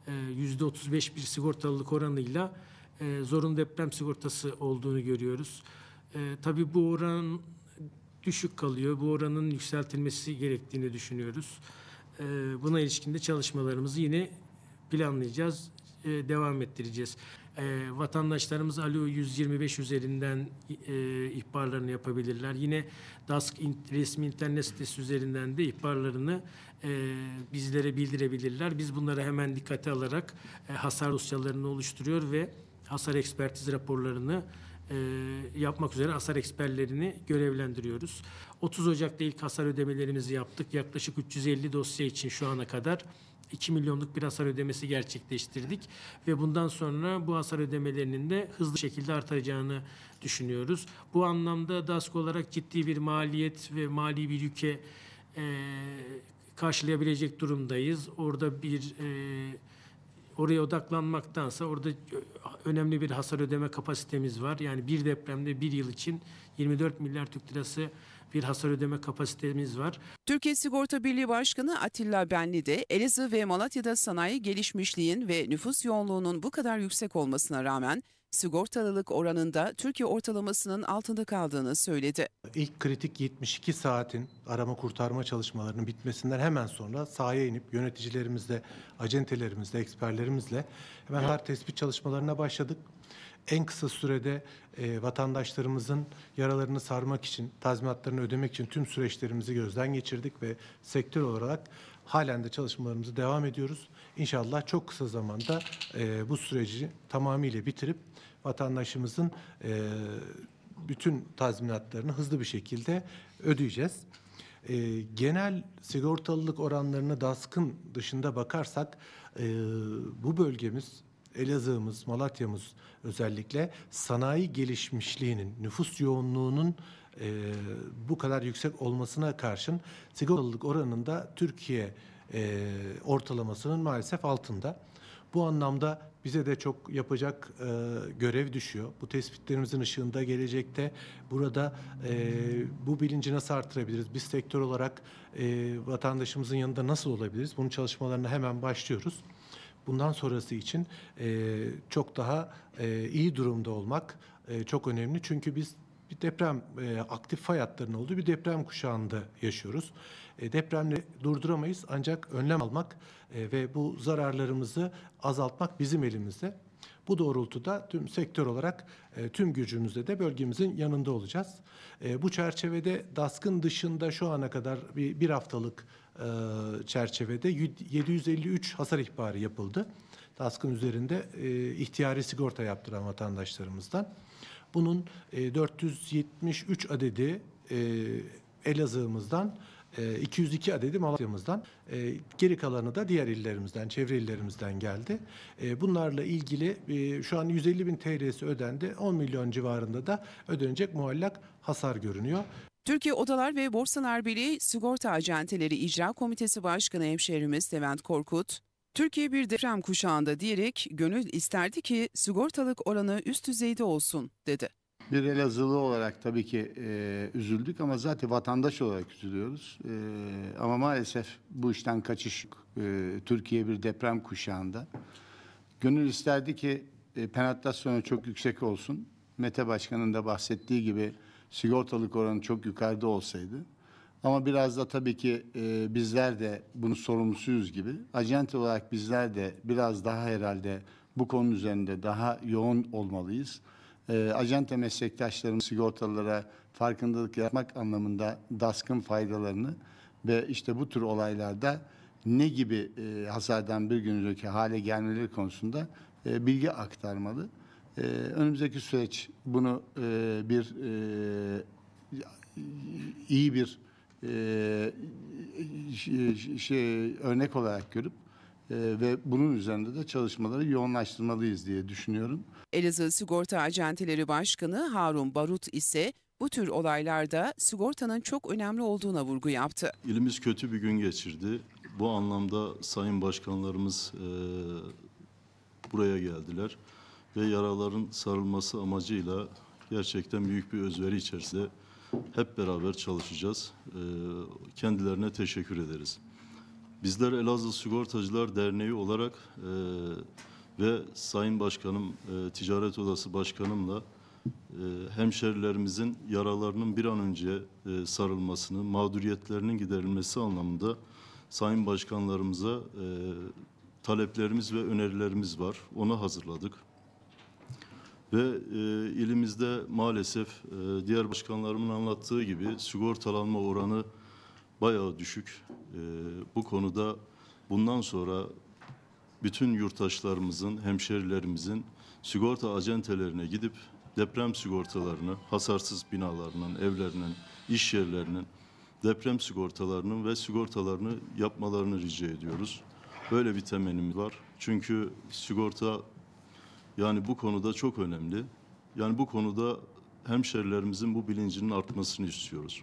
%35 bir sigortalılık oranıyla zorunlu deprem sigortası olduğunu görüyoruz. Tabii bu oran düşük kalıyor. Bu oranın yükseltilmesi gerektiğini düşünüyoruz. Buna ilişkin de çalışmalarımızı yine planlayacağız, devam ettireceğiz. Vatandaşlarımız Alo 125 üzerinden ihbarlarını yapabilirler. Yine DASK resmi internet sitesi üzerinden de ihbarlarını bizlere bildirebilirler. Biz bunları hemen dikkate alarak hasar dosyalarını oluşturuyor ve hasar ekspertiz raporlarını yapmak üzere hasar eksperlerini görevlendiriyoruz. 30 Ocak'ta ilk hasar ödemelerimizi yaptık. Yaklaşık 350 dosya için şu ana kadar 2 milyonluk bir hasar ödemesi gerçekleştirdik ve bundan sonra bu hasar ödemelerinin de hızlı şekilde artacağını düşünüyoruz. Bu anlamda DASK olarak ciddi bir maliyet ve mali bir yüke karşılayabilecek durumdayız. Oraya odaklanmaktansa orada önemli bir hasar ödeme kapasitemiz var. Yani bir depremde bir yıl için 24 milyar Türk lirası bir hasar ödeme kapasitemiz var. Türkiye Sigorta Birliği Başkanı Atilla Benli de Elazığ ve Malatya'da sanayi gelişmişliğin ve nüfus yoğunluğunun bu kadar yüksek olmasına rağmen sigortalılık oranında Türkiye ortalamasının altında kaldığını söyledi. İlk kritik 72 saatin arama kurtarma çalışmalarının bitmesinden hemen sonra sahaya inip yöneticilerimizle, acentelerimizle, eksperlerimizle hemen hasar tespit çalışmalarına başladık. En kısa sürede vatandaşlarımızın yaralarını sarmak için, tazminatlarını ödemek için tüm süreçlerimizi gözden geçirdik ve sektör olarak halen de çalışmalarımızı devam ediyoruz. İnşallah çok kısa zamanda bu süreci tamamıyla bitirip vatandaşımızın bütün tazminatlarını hızlı bir şekilde ödeyeceğiz. Genel sigortalılık oranlarını DASK'ın dışında bakarsak bu bölgemiz, Elazığ'ımız, Malatya'mız özellikle sanayi gelişmişliğinin, nüfus yoğunluğunun bu kadar yüksek olmasına karşın sigortalılık oranında Türkiye ortalamasının maalesef altında. Bu anlamda bize de çok yapacak görev düşüyor. Bu tespitlerimizin ışığında gelecekte burada bu bilinci nasıl artırabiliriz? Biz sektör olarak vatandaşımızın yanında nasıl olabiliriz? Bunun çalışmalarına hemen başlıyoruz. Bundan sonrası için çok daha iyi durumda olmak çok önemli. Çünkü biz bir deprem, aktif fay hatlarının olduğu bir deprem kuşağında yaşıyoruz. Depremleri durduramayız ancak önlem almak ve bu zararlarımızı azaltmak bizim elimizde. Bu doğrultuda tüm sektör olarak tüm gücümüzle de bölgemizin yanında olacağız. Bu çerçevede DASK'ın dışında şu ana kadar bir haftalık çerçevede 753 hasar ihbarı yapıldı. DASK'ın üzerinde ihtiyari sigorta yaptıran vatandaşlarımızdan. Bunun 473 adedi Elazığ'ımızdan 202 adedi Malatya'mızdan, geri kalanı da diğer illerimizden, çevre illerimizden geldi. Bunlarla ilgili şu an 150.000 TL'si ödendi. 10 milyon civarında da ödenecek muallak hasar görünüyor. Türkiye Odalar ve Borsalar Birliği Sigorta Acenteleri İcra Komitesi Başkanı hemşehrimiz Levent Korkut, Türkiye bir deprem kuşağında diyerek gönül isterdi ki sigortalık oranı üst düzeyde olsun dedi. Bir Elazığlı olarak tabii ki üzüldük ama zaten vatandaş olarak üzülüyoruz. Ama maalesef bu işten kaçış yok. Türkiye bir deprem kuşağında. Gönül isterdi ki penetrasyonu çok yüksek olsun. Mete Başkan'ın da bahsettiği gibi sigortalık oranı çok yukarıda olsaydı. Ama biraz da tabii ki bizler de bunun sorumlusuyuz gibi. Acente olarak bizler de biraz daha herhalde bu konu üzerinde daha yoğun olmalıyız. Acente meslektaşlarımız sigortalılara farkındalık yapmak anlamında DASK'ın faydalarını ve işte bu tür olaylarda ne gibi hasardan bir gün önceki hale gelmeleri konusunda bilgi aktarmalı. Önümüzdeki süreç bunu iyi bir örnek olarak görüp ve bunun üzerinde de çalışmaları yoğunlaştırmalıyız diye düşünüyorum. Elazığ Sigorta Acenteleri Başkanı Harun Barut ise bu tür olaylarda sigortanın çok önemli olduğuna vurgu yaptı. İlimiz kötü bir gün geçirdi. Bu anlamda sayın başkanlarımız buraya geldiler ve yaraların sarılması amacıyla gerçekten büyük bir özveri içerisinde hep beraber çalışacağız. Kendilerine teşekkür ederiz. Bizler Elazığ Sigortacılar Derneği olarak ve Sayın Başkanım, Ticaret Odası Başkanımla hemşerilerimizin yaralarının bir an önce sarılmasını, mağduriyetlerinin giderilmesi anlamında Sayın Başkanlarımıza taleplerimiz ve önerilerimiz var. Onu hazırladık. Ve ilimizde maalesef diğer başkanlarımın anlattığı gibi sigortalanma oranı bayağı düşük. Bu konuda bundan sonra bütün yurttaşlarımızın, hemşerilerimizin sigorta acentelerine gidip deprem sigortalarını, hasarsız binalarının, evlerinin, iş yerlerinin deprem sigortalarının ve sigortalarını yapmalarını rica ediyoruz. Böyle bir temennimiz var. Çünkü sigorta yani bu konuda çok önemli. Yani bu konuda hemşerilerimizin bu bilincinin artmasını istiyoruz.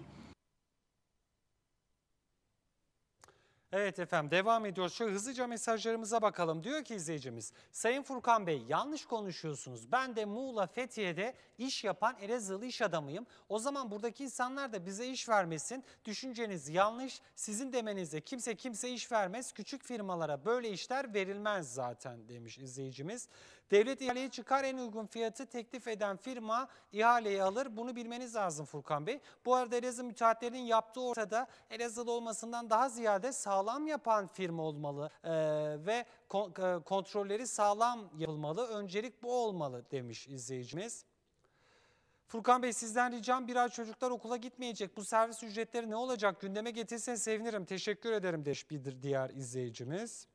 Evet efendim, devam ediyoruz. Şöyle hızlıca mesajlarımıza bakalım. Diyor ki izleyicimiz, Sayın Furkan Bey yanlış konuşuyorsunuz. Ben de Muğla Fethiye'de iş yapan Elazığlı iş adamıyım. O zaman buradaki insanlar da bize iş vermesin. Düşünceniz yanlış. Sizin demenizde kimse iş vermez. Küçük firmalara böyle işler verilmez zaten demiş izleyicimiz. Devlet ihaleye çıkar, en uygun fiyatı teklif eden firma ihaleyi alır. Bunu bilmeniz lazım Furkan Bey. Bu arada Elazığ müteahhitlerinin yaptığı ortada, Elazığlı olmasından daha ziyade sağlam yapan firma olmalı ve kontrolleri sağlam yapılmalı. Öncelik bu olmalı demiş izleyicimiz. Furkan Bey sizden ricam, bir ay çocuklar okula gitmeyecek. Bu servis ücretleri ne olacak? Gündeme getirseniz sevinirim. Teşekkür ederim demiş bir diğer izleyicimiz.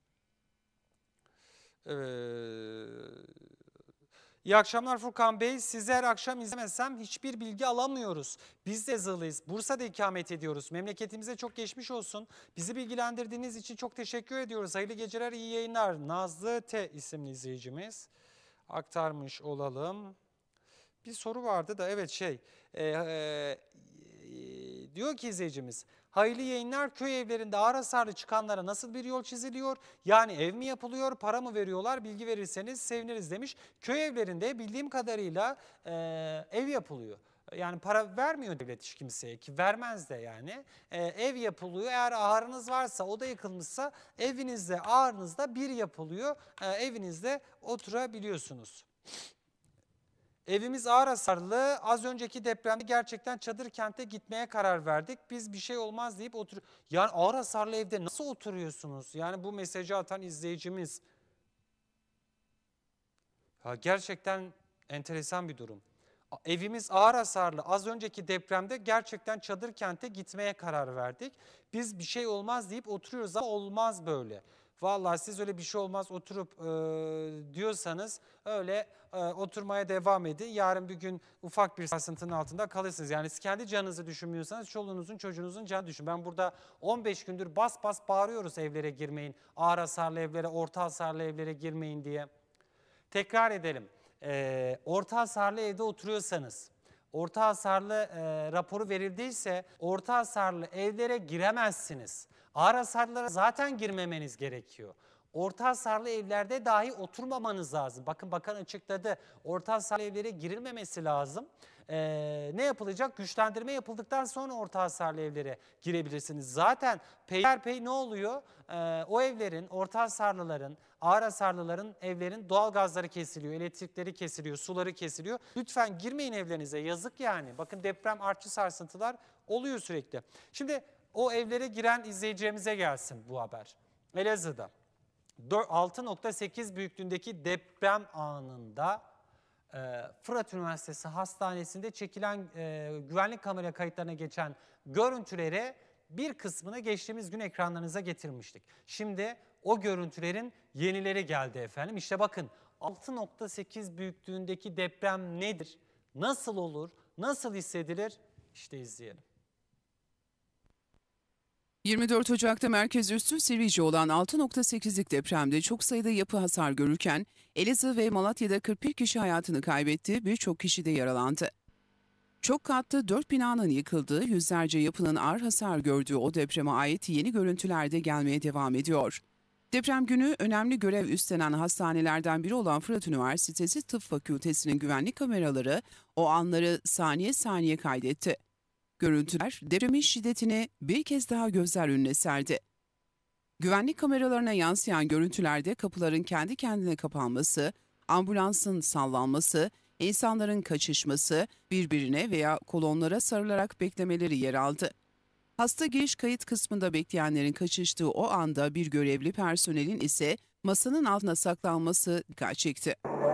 İyi akşamlar Furkan Bey. Sizi her akşam izlemesem hiçbir bilgi alamıyoruz. Biz de Elazığlıyız. Bursa'da ikamet ediyoruz. Memleketimize çok geçmiş olsun. Bizi bilgilendirdiğiniz için çok teşekkür ediyoruz. Hayırlı geceler, iyi yayınlar. Nazlı T isimli izleyicimiz aktarmış olalım. Bir soru vardı da evet diyor ki izleyicimiz, hayırlı yayınlar, köy evlerinde ağır hasarlı çıkanlara nasıl bir yol çiziliyor? Yani ev mi yapılıyor, para mı veriyorlar? Bilgi verirseniz seviniriz demiş. Köy evlerinde bildiğim kadarıyla ev yapılıyor. Yani para vermiyor devlet hiç kimseye, ki vermez de yani. Ev yapılıyor. Eğer ağrınız varsa, o da yıkılmışsa evinizde, ağrınızda bir yapılıyor. Evinizde oturabiliyorsunuz. Evimiz ağır hasarlı. Az önceki depremde gerçekten çadır kente gitmeye karar verdik. Biz bir şey olmaz deyip Yani ağır hasarlı evde nasıl oturuyorsunuz? Yani bu mesajı atan izleyicimiz. Gerçekten enteresan bir durum. Evimiz ağır hasarlı. Az önceki depremde gerçekten çadır kente gitmeye karar verdik. Biz bir şey olmaz deyip oturuyoruz ama olmaz böyle. Vallahi siz öyle bir şey olmaz oturup diyorsanız öyle oturmaya devam edin. Yarın bir gün ufak bir sarsıntının altında kalırsınız. Yani siz kendi canınızı düşünmüyorsanız çoluğunuzun çocuğunuzun canı düşün. Ben burada 15 gündür bas bas bağırıyoruz evlere girmeyin. Ağır hasarlı evlere, orta hasarlı evlere girmeyin diye. Tekrar edelim. Orta hasarlı evde oturuyorsanız, orta hasarlı raporu verildiyse orta hasarlı evlere giremezsiniz. Ağır hasarlara zaten girmemeniz gerekiyor. Orta hasarlı evlerde dahi oturmamanız lazım. Bakın bakan açıkladı. Orta hasarlı evlere girilmemesi lazım. Ne yapılacak? Güçlendirme yapıldıktan sonra orta hasarlı evlere girebilirsiniz. Zaten peyderpey ne oluyor? O evlerin, orta hasarlıların, ağır hasarlıların evlerin doğalgazları kesiliyor, elektrikleri kesiliyor, suları kesiliyor. Lütfen girmeyin evlerinize, yazık yani. Bakın deprem, artçı sarsıntılar oluyor sürekli. Şimdi o evlere giren izleyicilerimize gelsin bu haber. Elazığ'da 6.8 büyüklüğündeki deprem anında Fırat Üniversitesi Hastanesi'nde çekilen güvenlik kamera kayıtlarına geçen görüntüleri bir kısmını geçtiğimiz gün ekranlarınıza getirmiştik. Şimdi o görüntülerin yenileri geldi efendim. İşte bakın 6.8 büyüklüğündeki deprem nedir? Nasıl olur? Nasıl hissedilir? İşte izleyelim. 24 Ocak'ta merkez üssü Sivrice olan 6.8'lik depremde çok sayıda yapı hasar görürken Elazığ ve Malatya'da 41 kişi hayatını kaybetti, birçok kişi de yaralandı. Çok katlı 4 binanın yıkıldığı, yüzlerce yapının ağır hasar gördüğü o depreme ait yeni görüntüler de gelmeye devam ediyor. Deprem günü önemli görev üstlenen hastanelerden biri olan Fırat Üniversitesi Tıp Fakültesi'nin güvenlik kameraları o anları saniye saniye kaydetti. Görüntüler depremin şiddetini bir kez daha gözler önüne serdi. Güvenlik kameralarına yansıyan görüntülerde kapıların kendi kendine kapanması, ambulansın sallanması, insanların kaçışması, birbirine veya kolonlara sarılarak beklemeleri yer aldı. Hasta giriş kayıt kısmında bekleyenlerin kaçıştığı o anda bir görevli personelin ise masanın altına saklanması dikkat çekti.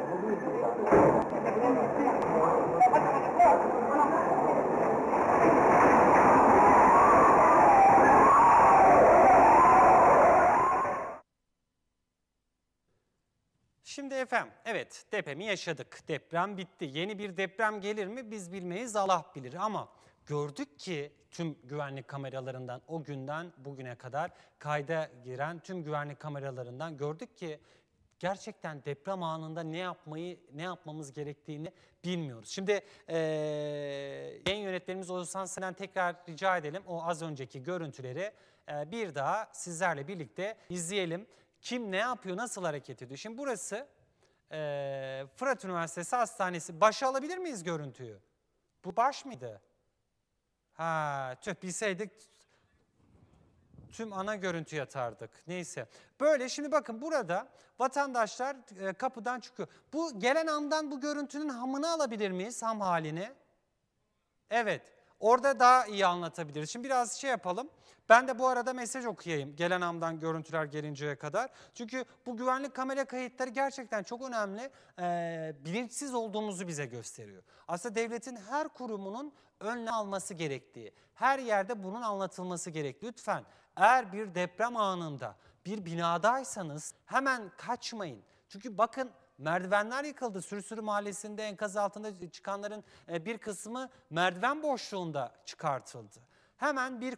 Şimdi efendim, evet depremi yaşadık. Deprem bitti. Yeni bir deprem gelir mi biz bilmeyiz, Allah bilir. Ama gördük ki tüm güvenlik kameralarından o günden bugüne kadar kayda giren tüm güvenlik kameralarından gördük ki gerçekten deprem anında ne yapmamız gerektiğini bilmiyoruz. Şimdi yayın yönetmenimiz Oğuzhan Senen tekrar rica edelim. O az önceki görüntüleri bir daha sizlerle birlikte izleyelim. Kim ne yapıyor, nasıl hareket ediyor? Şimdi burası Fırat Üniversitesi Hastanesi. Başa alabilir miyiz görüntüyü? Bu baş mıydı? Ha, bilseydik tüm ana görüntü atardık. Neyse. Böyle şimdi bakın burada vatandaşlar kapıdan çıkıyor. Bu gelen andan bu görüntünün hamını alabilir miyiz? Ham halini. Evet. Orada daha iyi anlatabiliriz. Şimdi biraz şey yapalım. Ben de bu arada mesaj okuyayım gelen andan görüntüler gelinceye kadar. Çünkü bu güvenlik kamera kayıtları gerçekten çok önemli. Bilinçsiz olduğumuzu bize gösteriyor. Aslında devletin her kurumunun önüne alması gerektiği, her yerde bunun anlatılması gerekli. Lütfen eğer bir deprem anında bir binadaysanız hemen kaçmayın. Çünkü bakın merdivenler yıkıldı. Sürüsürü Mahallesi'nde enkaz altında çıkanların bir kısmı merdiven boşluğunda çıkartıldı. Hemen bir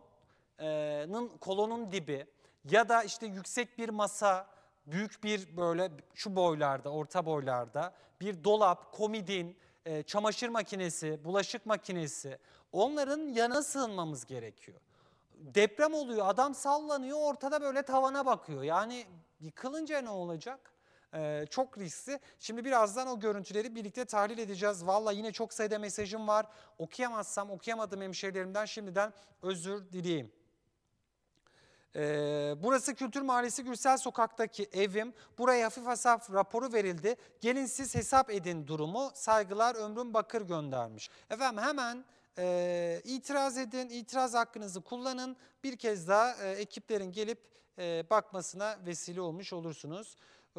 kolonun dibi ya da işte yüksek bir masa, büyük bir böyle şu boylarda, orta boylarda bir dolap, komodin, çamaşır makinesi, bulaşık makinesi, onların yanına sığınmamız gerekiyor. Deprem oluyor, adam sallanıyor, ortada böyle tavana bakıyor. Yani yıkılınca ne olacak? Çok riskli. Şimdi birazdan o görüntüleri birlikte tahlil edeceğiz. Vallahi yine çok sayıda mesajım var. Okuyamadığım hemşehrilerimden şimdiden özür dileyeyim. Burası Kültür Mahallesi Gürsel Sokak'taki evim. Buraya hafif hasar raporu verildi. Gelin siz hesap edin durumu. Saygılar Ömrüm Bakır göndermiş. Efendim hemen itiraz edin. İtiraz hakkınızı kullanın. Bir kez daha ekiplerin gelip bakmasına vesile olmuş olursunuz.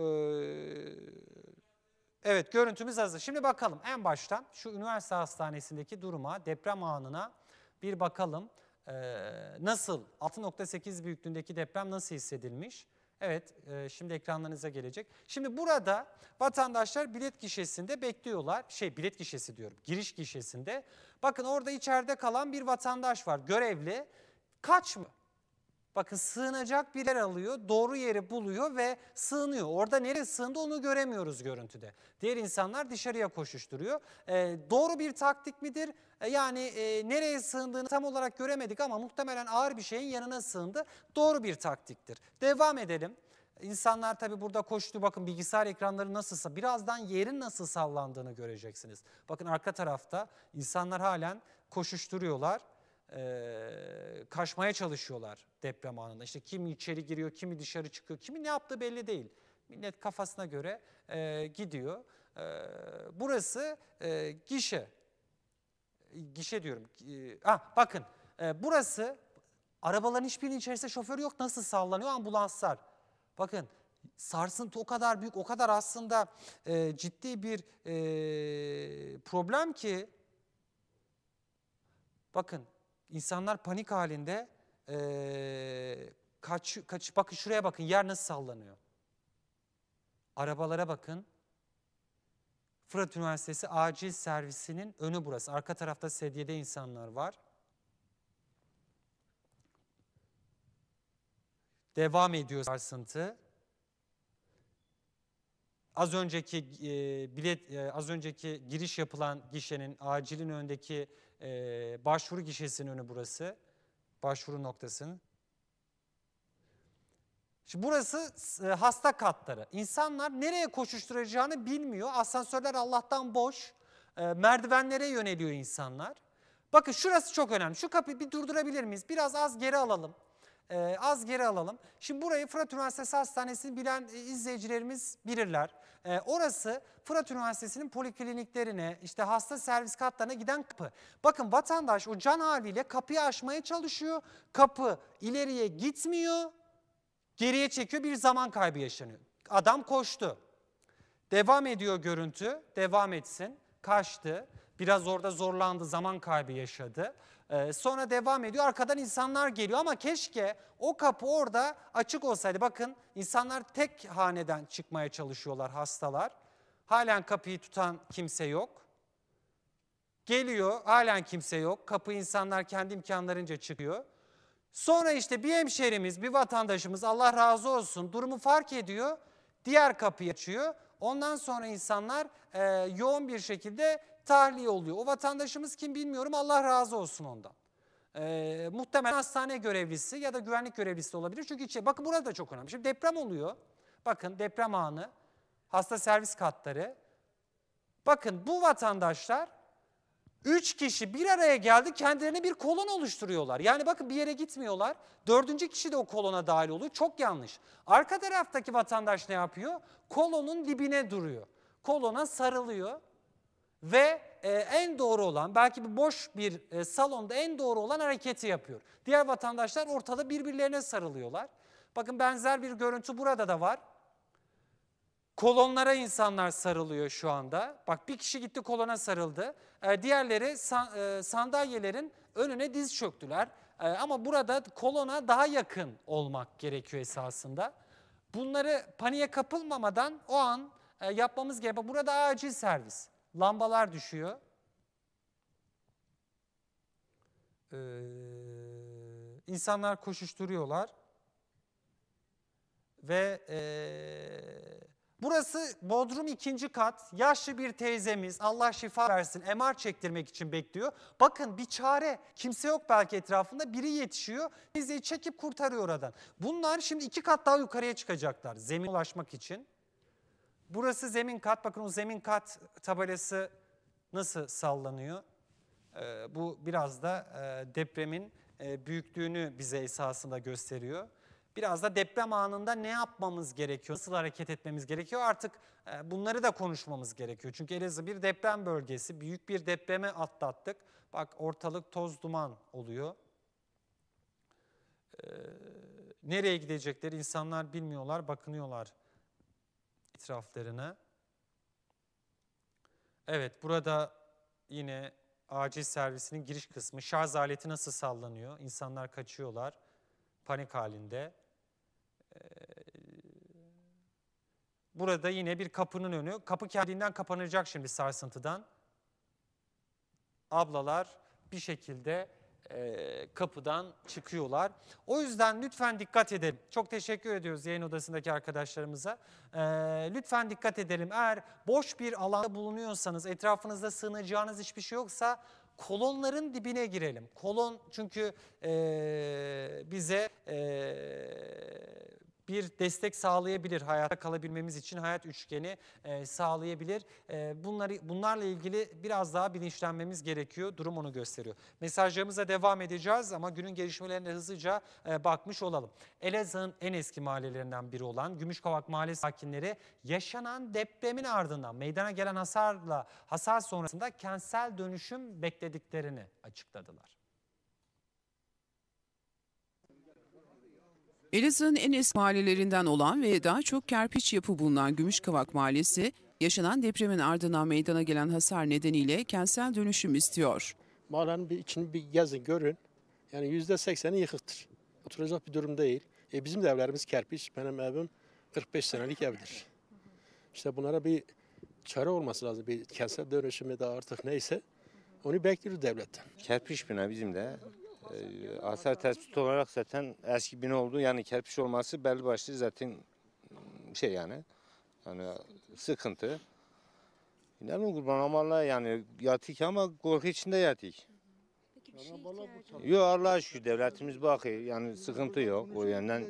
Evet, görüntümüz hazır. Şimdi bakalım en baştan şu üniversite hastanesindeki duruma, deprem anına bir bakalım. Nasıl 6.8 büyüklüğündeki deprem nasıl hissedilmiş? Evet, şimdi ekranlarınıza gelecek. Şimdi burada vatandaşlar bilet gişesinde bekliyorlar. Bilet gişesi diyorum, giriş gişesinde. Bakın orada içeride kalan bir vatandaş var, görevli. Kaçmıyor. Bakın sığınacak bir yer alıyor, doğru yeri buluyor ve sığınıyor. Orada nereye sığındı onu göremiyoruz görüntüde. Diğer insanlar dışarıya koşuşturuyor. Doğru bir taktik midir? Nereye sığındığını tam olarak göremedik ama muhtemelen ağır bir şeyin yanına sığındı. Doğru bir taktiktir. Devam edelim. İnsanlar tabii burada koştu. Bakın bilgisayar ekranları nasılsa birazdan yerin nasıl sallandığını göreceksiniz. Bakın arka tarafta insanlar halen koşuşturuyorlar. Kaçmaya çalışıyorlar deprem anında. İşte kimi içeri giriyor, kimi dışarı çıkıyor, kimi ne yaptığı belli değil. Millet kafasına göre gidiyor. Burası gişe. Gişe diyorum. Bakın burası arabaların hiçbirinin içerisinde şoför yok. Nasıl sallanıyor ambulanslar. Bakın sarsıntı o kadar büyük, o kadar aslında ciddi bir problem ki. Bakın. İnsanlar panik halinde bakın şuraya bakın yer nasıl sallanıyor. Arabalara bakın. Fırat Üniversitesi acil servisinin önü burası. Arka tarafta sedyede insanlar var. Devam ediyor sarsıntı. Az önceki az önceki giriş yapılan gişenin acilin önündeki başvuru gişesinin önü burası. Başvuru noktasının. Şimdi burası hasta katları. İnsanlar nereye koşuşturacağını bilmiyor. Asansörler Allah'tan boş. Merdivenlere yöneliyor insanlar. Bakın şurası çok önemli. Şu kapıyı bir durdurabilir miyiz? Biraz az geri alalım. Az geri alalım. Şimdi burayı Fırat Üniversitesi Hastanesi'ni bilen izleyicilerimiz bilirler. Orası Fırat Üniversitesi'nin polikliniklerine, işte hasta servis katlarına giden kapı. Bakın vatandaş o can havliyle kapıyı aşmaya çalışıyor. Kapı ileriye gitmiyor, geriye çekiyor, bir zaman kaybı yaşanıyor. Adam koştu. Devam ediyor görüntü, devam etsin. Kaçtı, biraz orada zorlandı, zaman kaybı yaşadı. Sonra devam ediyor. Arkadan insanlar geliyor ama keşke o kapı orada açık olsaydı. Bakın insanlar tek haneden çıkmaya çalışıyorlar, hastalar. Halen kapıyı tutan kimse yok. Geliyor, halen kimse yok. Kapı insanlar kendi imkanlarınca çıkıyor. Sonra işte bir hemşerimiz, bir vatandaşımız Allah razı olsun durumu fark ediyor. Diğer kapıyı açıyor. Ondan sonra insanlar yoğun bir şekilde tahliye oluyor. O vatandaşımız kim bilmiyorum, Allah razı olsun ondan. Muhtemelen hastane görevlisi ya da güvenlik görevlisi de olabilir. Çünkü bakın burada da çok önemli. Şimdi deprem oluyor. Bakın deprem anı, hasta servis katları. Bakın bu vatandaşlar 3 kişi bir araya geldi, kendilerine bir kolon oluşturuyorlar. Yani bakın bir yere gitmiyorlar. 4. kişi de o kolona dahil oluyor. Çok yanlış. Arka taraftaki vatandaş ne yapıyor? Kolonun dibine duruyor. Kolona sarılıyor. Ve en doğru olan, belki boş bir salonda en doğru olan hareketi yapıyor. Diğer vatandaşlar ortada birbirlerine sarılıyorlar. Bakın benzer bir görüntü burada da var. Kolonlara insanlar sarılıyor şu anda. Bak bir kişi gitti kolona sarıldı. Diğerleri sandalyelerin önüne diz çöktüler. Ama burada kolona daha yakın olmak gerekiyor esasında. Bunları paniğe kapılmamadan o an yapmamız gerekiyor. Burada acil servis. Lambalar düşüyor. İnsanlar koşuşturuyorlar. Ve burası Bodrum 2. kat. Yaşlı bir teyzemiz, Allah şifa versin, MR çektirmek için bekliyor. Bakın bir çare, kimse yok belki etrafında, biri yetişiyor. Teyzeyi çekip kurtarıyor oradan. Bunlar şimdi 2 kat daha yukarıya çıkacaklar zemine ulaşmak için. Burası zemin kat. Bakın o zemin kat tabelası nasıl sallanıyor? Bu biraz da depremin büyüklüğünü bize esasında gösteriyor. Biraz da deprem anında ne yapmamız gerekiyor, nasıl hareket etmemiz gerekiyor, artık bunları da konuşmamız gerekiyor. Çünkü Elazığ bir deprem bölgesi, büyük bir depreme atlattık. Bak ortalık toz duman oluyor. Nereye gidecekleri insanlar bilmiyorlar, bakınıyorlar etraflarına. Evet, burada yine acil servisinin giriş kısmı, şarj aleti nasıl sallanıyor, insanlar kaçıyorlar panik halinde. burada yine bir kapının önü. Kapı kendinden kapanacak şimdi sarsıntıdan. Ablalar bir şekilde kapıdan çıkıyorlar. O yüzden lütfen dikkat edelim. Çok teşekkür ediyoruz yayın odasındaki arkadaşlarımıza. Lütfen dikkat edelim. Eğer boş bir alanda bulunuyorsanız, etrafınızda sığınacağınız hiçbir şey yoksa kolonların dibine girelim. Kolon çünkü bize bir destek sağlayabilir, hayatta kalabilmemiz için hayat üçgeni sağlayabilir. Bunlarla ilgili biraz daha bilinçlenmemiz gerekiyor. Durum onu gösteriyor. Mesajlarımıza devam edeceğiz ama günün gelişmelerine hızlıca bakmış olalım. Elazığ'ın en eski mahallelerinden biri olan Gümüşkavak Mahallesi sakinleri yaşanan depremin ardından meydana gelen hasar sonrasında kentsel dönüşüm beklediklerini açıkladılar. Elazığ'ın en eski mahallelerinden olan ve daha çok kerpiç yapı bulunan Gümüşkavak Mahallesi, yaşanan depremin ardından meydana gelen hasar nedeniyle kentsel dönüşüm istiyor. Mahallenin içini bir gezin, görün. Yani %80'i yıkıktır. Oturacak bir durum değil. Bizim de evlerimiz kerpiç. Benim evim 45 senelik evdir. İşte bunlara bir çare olması lazım. Bir kentsel dönüşümü de artık neyse onu bekliyoruz devletten. Kerpiç bina bizim de. Hasar tespit olarak zaten eski bina oldu. Yani kerpiç olması belli başlı zaten yani sıkıntı. Ne mi kurban amallah yani yatık ama korku içinde yatık. Peki bir şey ihtiyacı Yok Allah'a şükür devletimiz bakıyor yani sıkıntı yok o yönden.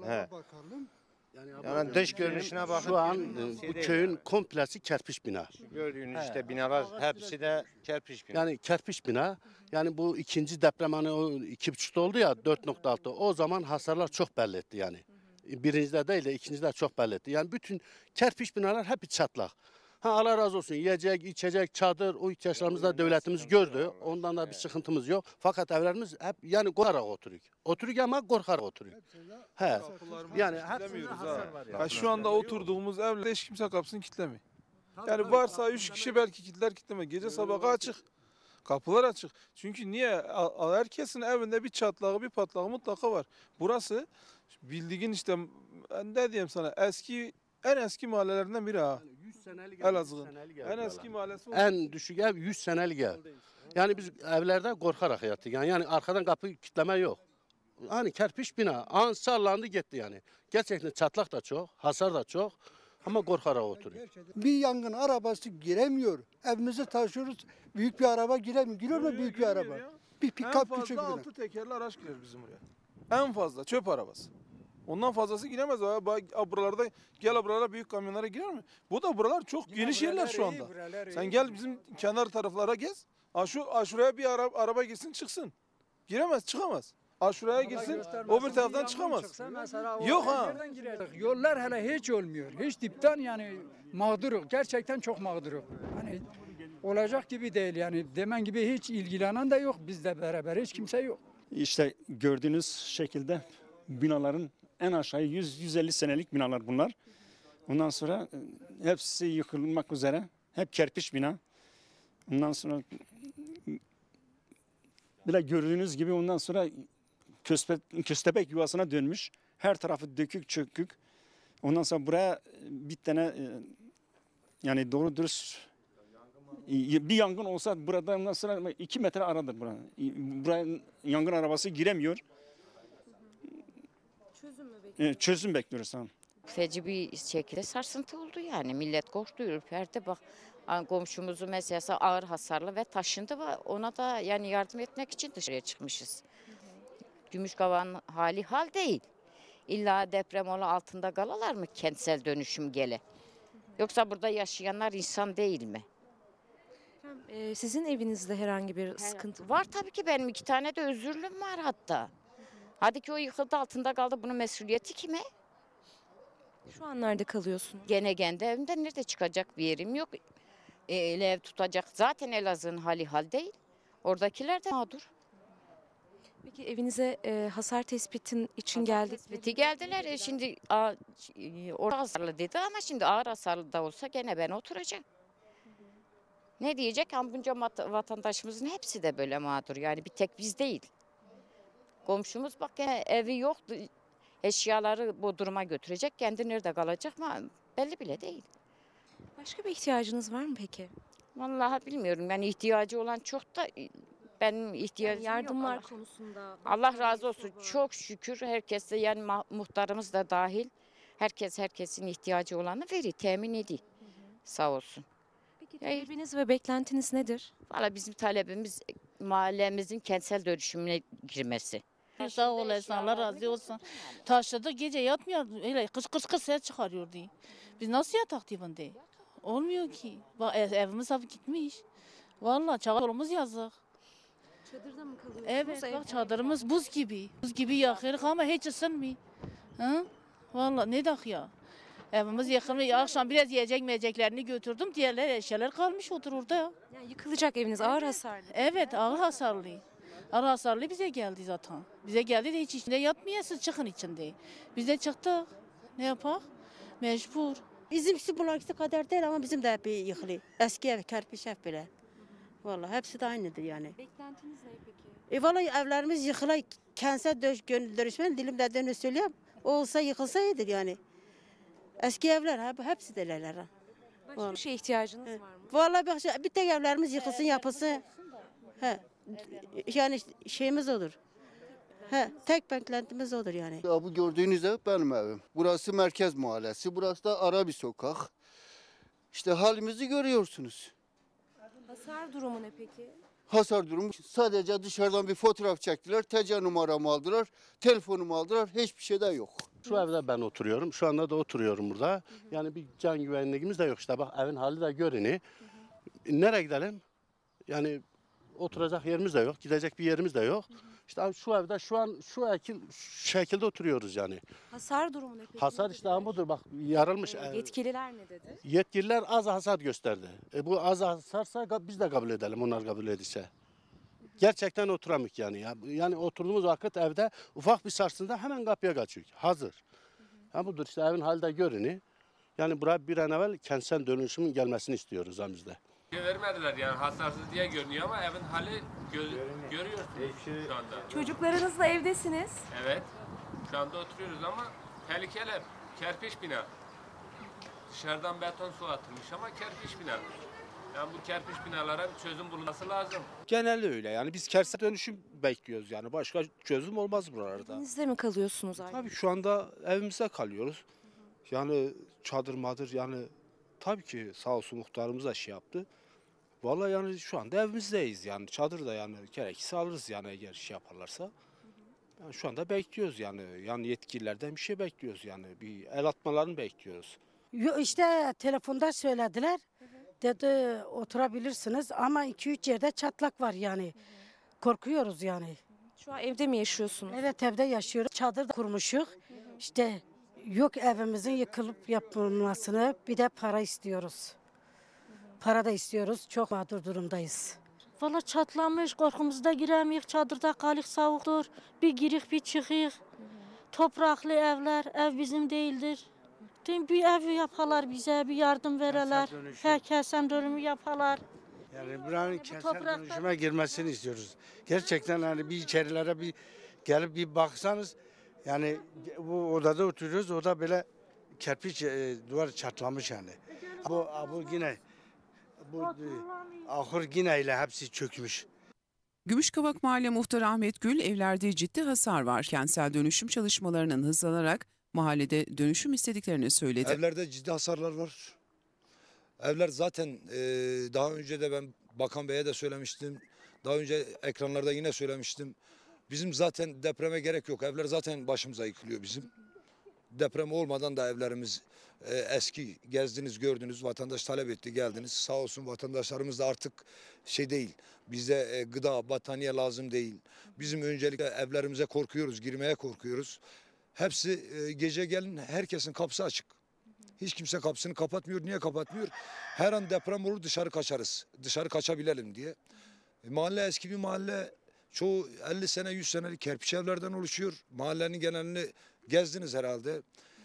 Yani dış görünüşüne bakın. Şu an bu köyün komplesi kerpiç bina. Gördüğünüz işte binalar hepsi de kerpiç bina. Yani kerpiç bina. Yani bu ikinci deprem hani o 2,5'te oldu ya 4,6. O zaman hasarlar çok belli etti yani. Birincide değil de ikincide çok belli etti. Yani bütün kerpiç binalar hep çatlak. Allah razı olsun yiyecek, içecek, çadır o ihtiyaçlarımızı da devletimiz gördü. Ondan da bir sıkıntımız yok. Fakat evlerimiz hep yani korkarak oturuyor. Oturuyor ama korkarak oturuyor. He. Yani hepsinde hasar var yani. Şu anda oturduğumuz evde hiç kimse kapısını kilitlemiyor. Yani varsa 3 kişi belki kilitleme. Gece sabaha açık. Kapılar açık. Çünkü niye? Herkesin evinde bir çatlağı, bir patlağı mutlaka var. Burası bildiğin işte ne diyeyim sana en eski mahallelerinden biri ha. 100 senelik Elazığ'ın. En eski mahallesi. En düşük ev 100 senelik ev. Yani biz evlerde korkarak yattık. Yani arkadan kapı kilitleme yok. Hani kerpiç bina. An sallandı gitti yani. Gerçekten çatlak da çok, hasar da çok. Ama korkarak oturuyor. Bir yangın arabası giremiyor. Evimizi taşıyoruz. Büyük bir araba giremiyor. Giriyor mu büyük bir araba? Bir pick-up küçük En fazla bir. 6 tekerli araç girer bizim buraya. En fazla çöp arabası. Ondan fazlası giremez. Buralarda buralara büyük kamyonlara girer mi? Bu da buralar çok geniş yerler şu anda. Sen gel bizim kenar taraflara gez. Şuraya bir araba girsin çıksın. Giremez, çıkamaz. Şuraya girsin, o bir taraftan çıkamaz. Yok ha. Yollar hele hiç olmuyor. Hiç dipten yani mağduruk. Gerçekten çok mağduruk. Hani olacak gibi değil yani. Demen gibi hiç ilgilenen de yok. Bizle beraber hiç kimse yok. İşte gördüğünüz şekilde binaların en aşağı 100-150 senelik binalar bunlar. Ondan sonra hepsi yıkılmak üzere. Hep kerpiç bina. Ondan sonra bile gördüğünüz gibi ondan sonra köstebek yuvasına dönmüş. Her tarafı dökük çökük. Ondan sonra buraya bir tane yani doğru dürüst bir yangın olsa burada ondan sonra 2 metre aradır buraya. Buraya yangın arabası giremiyor. Çözüm mü bekliyorsunuz? Çözüm bekliyoruz tamam. Feci bir şekilde sarsıntı oldu yani. Millet korktu, ürperdi. Bak komşumuzu mesela ağır hasarlı ve taşındı ve ona da yani yardım etmek için dışarıya çıkmışız. Gümüşkavak'ın hali hal değil. İlla deprem olan altında kalalar mı kentsel dönüşüm gele? Yoksa burada yaşayanlar insan değil mi? Sizin evinizde herhangi bir sıkıntı var? Tabii ki benim 2 tane de özürlüm var hatta. Hadi ki o yıkıldı altında kaldı bunun mesuliyeti kime? Şu an nerede kalıyorsunuz? Gene kendi evimde nerede çıkacak bir yerim yok. Ev tutacak zaten Elazığ'ın hali hal değil. Oradakiler de mağdur. Peki evinize hasar tespitin için tespiti geldiler. Şimdi orta hasarlı dedi ama şimdi ağır hasarlı da olsa gene ben oturacağım. Ne diyecek? Bunca vatandaşımızın hepsi de böyle mağdur. Yani bir tek biz değil. Komşumuz bak evi yoktu. Eşyaları Bodrum'a götürecek. Kendi nerede kalacak mı belli bile değil. Başka bir ihtiyacınız var mı peki? Vallahi bilmiyorum. Yani ihtiyacı olan çok da benim ihtiyacım Yardımlar yok. konusunda. Allah razı olsun. Çok şükür herkes de yani muhtarımız da dahil. Herkesin ihtiyacı olanı verir, temin ediyor. Sağ olsun. Peki talebiniz ve beklentiniz nedir? Valla bizim talebimiz mahallemizin kentsel dönüşümüne girmesi. Sağ olasın, Allah razı olsun. Taşladı gece yatmıyor, öyle kış ses çıkarıyordu. Biz nasıl yatak dibinde? Olmuyor ki. Bak evimiz hafif gitmiş. Vallahi çağırımız yazık. Çadırda mı kalıyorsunuz? Evet bak çadırımız buz gibi. Buz gibi yakıyoruz ama hiç ısınmıyor. Hı? Vallahi ne dak ya. Evimiz yıkılmış. Akşam biraz yiyeceklerini götürdüm. Diğerler eşyalar kalmış otur orada ya. Yani yıkılacak eviniz ağır hasarlı. Evet ağır hasarlı. Ağır hasarlı bize geldi zaten. Bize geldi de hiç içinde yatmayasın çıkın içinde. Biz de çıktık. Ne yapak? Mecbur. Bizimkisi bunlarkisi kadar değil ama bizim de hep yıkılı. Eski ev, kerpiç ev bile. Vallahi hepsi de aynıdır yani. Beklentiniz ne peki? Vallahi evlerimiz yıkıla, kentsel dönüşmen dilimde dönüp söylüyorum. O olsa yıkılsa iyidir yani. Eski evler hepsi de öyleler. Başka bir şeye ihtiyacınız var mı? Vallahi bir tek evlerimiz yıkılsın yapılsın. He. Yani şeyimiz olur. He, tek beklentimiz odur yani. Ya bu gördüğünüz ev benim evim. Burası Merkez Mahallesi, burası da ara bir sokak. İşte halimizi görüyorsunuz. Hasar durumu ne peki? Hasar durumu sadece dışarıdan bir fotoğraf çektiler, TC numaramı aldılar, telefonumu aldılar, hiçbir şey de yok. Şu evde ben oturuyorum. Şu anda da oturuyorum burada. Yani bir can güvenliğimiz de yok işte. Bak evin hali de görünüyor. Nereye gidelim? Yani oturacak yerimiz de yok. Gidecek bir yerimiz de yok. İşte şu evde şu an şu şekilde oturuyoruz yani. Hasar durumu ne peki? Hasar işte budur bak yarılmış. Yetkililer ne dedi? Yetkililer az hasar gösterdi. Bu az hasarsa biz de kabul edelim onlar kabul edilse. Gerçekten oturamık yani. Yani oturduğumuz vakit evde ufak bir sarsıntı hemen kapıya kaçıyor. Hazır. Ha budur işte evin halde görünüyor. Yani buraya bir an evvel kentsel dönüşümün gelmesini istiyoruz bizde. Vermediler yani hasarsız diye görünüyor ama evin hali görüyorsunuz şu anda. Çocuklarınızla evdesiniz. Evet. Şu anda oturuyoruz ama tehlikeli. Kerpiç bina. Dışarıdan beton su atılmış ama kerpiç bina. Yani bu kerpiç binalara bir çözüm bulunması lazım. Genelde öyle yani biz kentsel dönüşüm bekliyoruz yani başka çözüm olmaz buralarda. Evinizde mi kalıyorsunuz artık? Tabii şu anda evimizde kalıyoruz. Yani çadır madır yani tabii ki sağ olsun muhtarımız da şey yaptı. Vallahi yani şu anda evimizdeyiz yani çadır da yani gerekirse alırız yani eğer şey yaparlarsa. Yani şu anda bekliyoruz yani yetkililerden bir şey bekliyoruz yani bir el atmalarını bekliyoruz. İşte telefonda söylediler. Dedi oturabilirsiniz ama 2-3 yerde çatlak var yani. Korkuyoruz yani. Şu an evde mi yaşıyorsunuz? Evet evde yaşıyoruz. Çadır da kurmuşuk. İşte yok evimizin yıkılıp yapılmasını bir de para istiyoruz. Para da istiyoruz. Çok mağdur durumdayız. Valla çatlamış, korkumuzda giremeyik, çadırda kalık soğuktur. Bir girik bir çıkıyık. Topraklı evler, ev bizim değildir. Bir ev yaparlar bize, bir yardım verirler. Herkesten dönümü yaparlar. Yani buranın kentsel dönüşüme girmesini istiyoruz. Gerçekten hani bir içerilere bir gelip bir baksanız yani bu odada oturuyoruz. Oda böyle kerpiç duvar çatlamış yani. Bu yine bu ahır yine ile hepsi çökmüş. Gümüşkavak Mahalle Muhtarı Ahmet Gül, evlerde ciddi hasar var. Kentsel dönüşüm çalışmalarının hızlanarak mahallede dönüşüm istediklerini söyledi. Evlerde ciddi hasarlar var. Evler zaten daha önce de ben Bakan Bey'e de söylemiştim. Daha önce ekranlarda yine söylemiştim. Bizim zaten depreme gerek yok. Evler zaten başımıza yıkılıyor bizim. Deprem olmadan da evlerimiz eski. Gezdiniz, gördünüz, vatandaş talep etti, geldiniz. Sağ olsun vatandaşlarımız da artık şey değil. Bize gıda, battaniye lazım değil. Bizim öncelikle evlerimize korkuyoruz, girmeye korkuyoruz. Hepsi gece gelin herkesin kapısı açık. Hiç kimse kapısını kapatmıyor. Niye kapatmıyor? Her an deprem olur dışarı kaçarız. Dışarı kaçabilelim diye. Mahalle eski bir mahalle. Çoğu 50 sene 100 senelik kerpiç evlerden oluşuyor. Mahallenin genelini gezdiniz herhalde.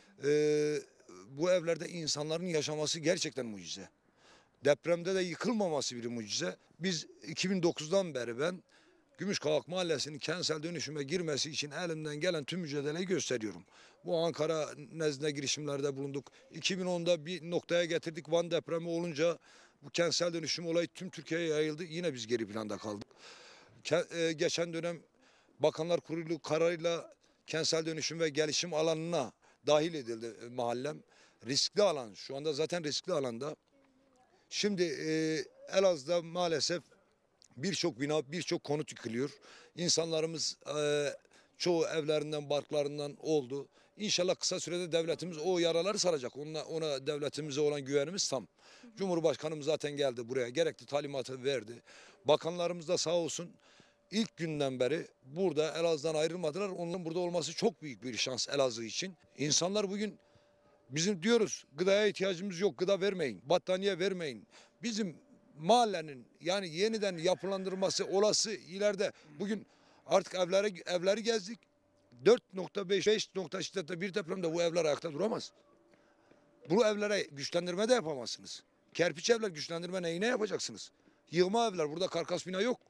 Bu evlerde insanların yaşaması gerçekten mucize. Depremde de yıkılmaması bir mucize. Biz 2009'dan beri ben Gümüşkavak Mahallesi'nin kentsel dönüşüme girmesi için elimden gelen tüm mücadeleyi gösteriyorum. Bu Ankara nezdinde girişimlerde bulunduk. 2010'da bir noktaya getirdik. Van depremi olunca bu kentsel dönüşüm olayı tüm Türkiye'ye yayıldı. Yine biz geri planda kaldık. Geçen dönem Bakanlar Kurulu kararıyla kentsel dönüşüm ve gelişim alanına dahil edildi mahallem. Riskli alan, şu anda zaten riskli alanda. Şimdi Elazığ'da maalesef birçok bina, birçok konut yıkılıyor. İnsanlarımız çoğu evlerinden, barklarından oldu. İnşallah kısa sürede devletimiz o yaraları saracak. Ona devletimize olan güvenimiz tam. Cumhurbaşkanımız zaten geldi buraya. Gerekli talimatı verdi. Bakanlarımız da sağ olsun ilk günden beri burada Elazığ'dan ayrılmadılar. Onların burada olması çok büyük bir şans Elazığ için. İnsanlar bugün bizim diyoruz gıdaya ihtiyacımız yok, gıda vermeyin, battaniye vermeyin. Bizim mahallenin yani yeniden yapılandırılması olası ileride bugün artık evleri gezdik. 4.5 şiddette bir depremde bu evler ayakta duramaz. Bu evlere güçlendirme de yapamazsınız. Kerpiç evler güçlendirme neyine yapacaksınız? Yığma evler, burada karkas bina yok.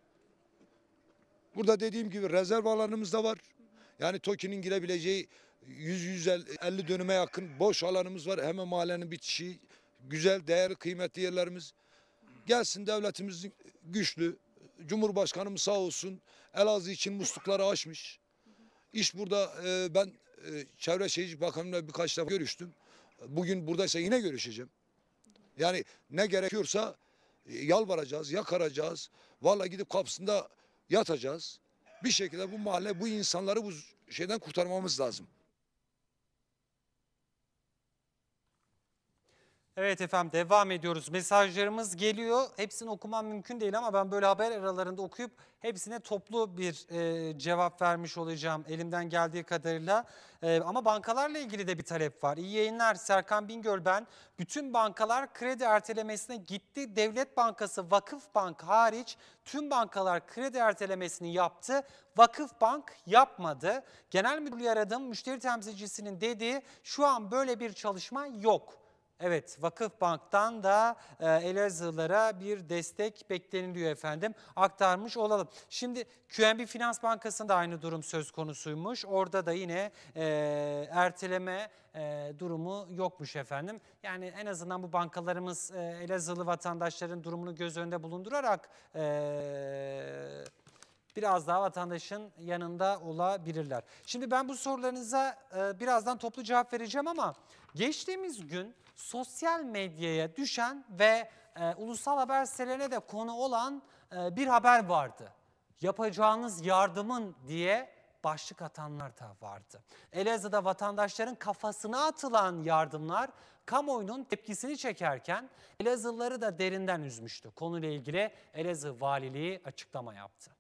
Burada dediğim gibi rezerv alanımız da var. Yani TOKİ'nin girebileceği 100-150 dönüme yakın boş alanımız var. Hemen mahallenin bitişi, güzel, değerli, kıymetli yerlerimiz. Gelsin devletimiz güçlü, Cumhurbaşkanımız sağ olsun Elazığ için muslukları açmış. İş burada ben Çevre Şehircilik Bakanı'yla birkaç defa görüştüm. Bugün buradaysa yine görüşeceğim. Yani ne gerekiyorsa yalvaracağız, yakaracağız. Vallahi gidip kapısında yatacağız. Bir şekilde bu mahalle, bu insanları bu şeyden kurtarmamız lazım. Evet efendim, devam ediyoruz. Mesajlarımız geliyor. Hepsini okumam mümkün değil ama ben böyle haber aralarında okuyup hepsine toplu bir cevap vermiş olacağım elimden geldiği kadarıyla. Ama bankalarla ilgili de bir talep var. İyi yayınlar, Serkan Bingöl ben. Bütün bankalar kredi ertelemesine gitti. Devlet Bankası, Vakıfbank hariç tüm bankalar kredi ertelemesini yaptı. Vakıfbank yapmadı. Genel müdürlüğü aradım. Müşteri temsilcisinin dediği şu an böyle bir çalışma yok. Evet, Vakıfbank'tan da Elazığlılara bir destek bekleniliyor efendim. Aktarmış olalım. Şimdi QNB Finans Bankası'nda aynı durum söz konusuymuş. Orada da yine erteleme durumu yokmuş efendim. Yani en azından bu bankalarımız Elazığlı vatandaşların durumunu göz önünde bulundurarak biraz daha vatandaşın yanında olabilirler. Şimdi ben bu sorularınıza birazdan toplu cevap vereceğim ama geçtiğimiz gün sosyal medyaya düşen ve ulusal haber sitelerine de konu olan bir haber vardı. Yapacağınız yardımın diye başlık atanlar da vardı. Elazığ'da vatandaşların kafasına atılan yardımlar kamuoyunun tepkisini çekerken Elazığlıları da derinden üzmüştü. Konuyla ilgili Elazığ Valiliği açıklama yaptı.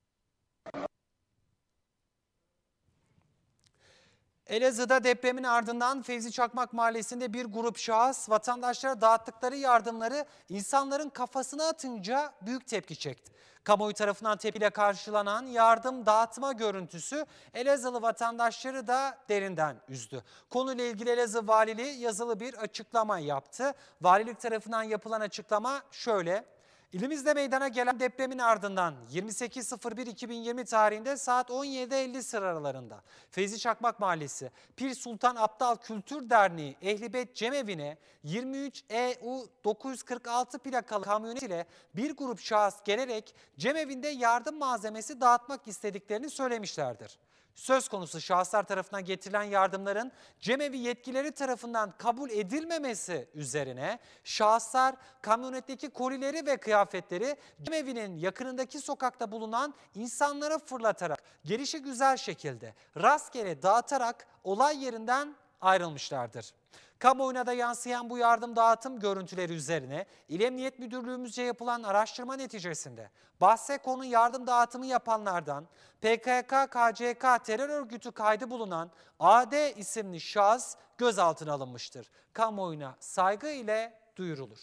Elazığ'da depremin ardından Fevzi Çakmak Mahallesi'nde bir grup şahıs vatandaşlara dağıttıkları yardımları insanların kafasına atınca büyük tepki çekti. Kamuoyu tarafından tepkiyle karşılanan yardım dağıtma görüntüsü Elazığlı vatandaşları da derinden üzdü. Konuyla ilgili Elazığ Valiliği yazılı bir açıklama yaptı. Valilik tarafından yapılan açıklama şöyle: İlimizde meydana gelen depremin ardından 28.01.2020 tarihinde saat 17.50 sıralarında Fevzi Çakmak Mahallesi Pir Sultan Abdal Kültür Derneği Ehlibet Cemevi'ne 23 EU 946 plakalı kamyonet ile bir grup şahıs gelerek cemevinde yardım malzemesi dağıtmak istediklerini söylemişlerdir. Söz konusu şahıslar tarafından getirilen yardımların cemevi yetkileri tarafından kabul edilmemesi üzerine şahıslar kamyonetteki kolileri ve kıyafetleri cemevinin yakınındaki sokakta bulunan insanlara fırlatarak gelişigüzel şekilde rastgele dağıtarak olay yerinden ayrılmışlardır. Kamuoyuna da yansıyan bu yardım dağıtım görüntüleri üzerine İl Emniyet Müdürlüğümüzce yapılan araştırma neticesinde bahse konu yardım dağıtımı yapanlardan PKK-KCK terör örgütü kaydı bulunan AD isimli şahıs gözaltına alınmıştır. Kamuoyuna saygı ile duyurulur.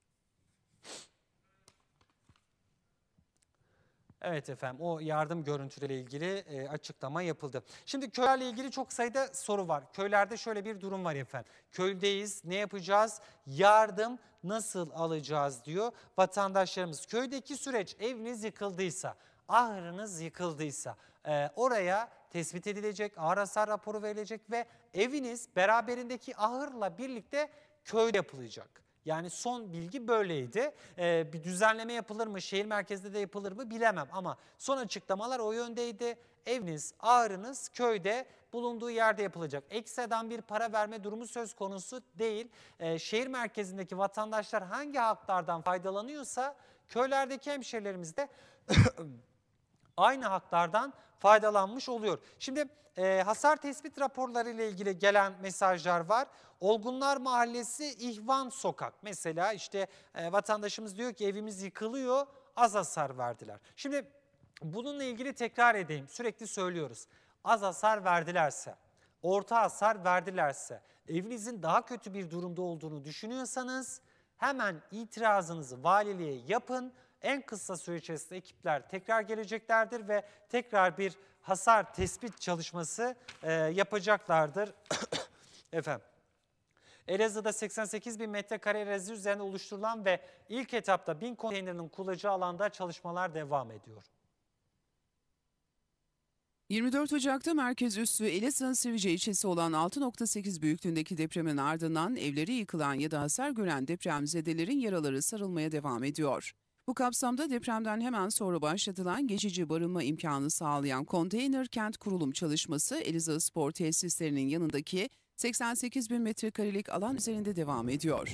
Evet efendim, o yardım görüntüleriyle ilgili açıklama yapıldı. Şimdi köylerle ilgili çok sayıda soru var. Köylerde şöyle bir durum var efendim. Köydeyiz, ne yapacağız? Yardım nasıl alacağız diyor vatandaşlarımız. Köydeki süreç, eviniz yıkıldıysa, ahırınız yıkıldıysa oraya tespit edilecek, ağır hasar raporu verilecek ve eviniz beraberindeki ahırla birlikte köyde yapılacak. Yani son bilgi böyleydi. Bir düzenleme yapılır mı, şehir merkezinde de yapılır mı bilemem ama son açıklamalar o yöndeydi. Eviniz, ahırınız köyde bulunduğu yerde yapılacak. Ekstradan bir para verme durumu söz konusu değil. Şehir merkezindeki vatandaşlar hangi haklardan faydalanıyorsa köylerdeki hemşehrilerimiz de aynı haklardan faydalanmış oluyor. Şimdi hasar tespit raporları ile ilgili gelen mesajlar var. Olgunlar Mahallesi İhvan Sokak. Mesela işte vatandaşımız diyor ki evimiz yıkılıyor, az hasar verdiler. Şimdi bununla ilgili tekrar edeyim, sürekli söylüyoruz. Az hasar verdilerse, orta hasar verdilerse, evinizin daha kötü bir durumda olduğunu düşünüyorsanız hemen itirazınızı valiliğe yapın. En kısa süre içerisinde ekipler tekrar geleceklerdir ve tekrar bir hasar tespit çalışması yapacaklardır. Efendim. Elazığ'da 88 bin metrekare arazi üzerinde oluşturulan ve ilk etapta 1000 konteynerinin kullanacağı alanda çalışmalar devam ediyor. 24 Ocak'ta merkez üssü Elazığ'ın Sivrice ilçesi olan 6.8 büyüklüğündeki depremin ardından evleri yıkılan ya da hasar gören depremzedelerin yaraları sarılmaya devam ediyor. Bu kapsamda depremden hemen sonra başlatılan geçici barınma imkanı sağlayan konteyner kent kurulum çalışması Elazığ Spor Tesislerinin yanındaki 88 bin metrekarelik alan üzerinde devam ediyor.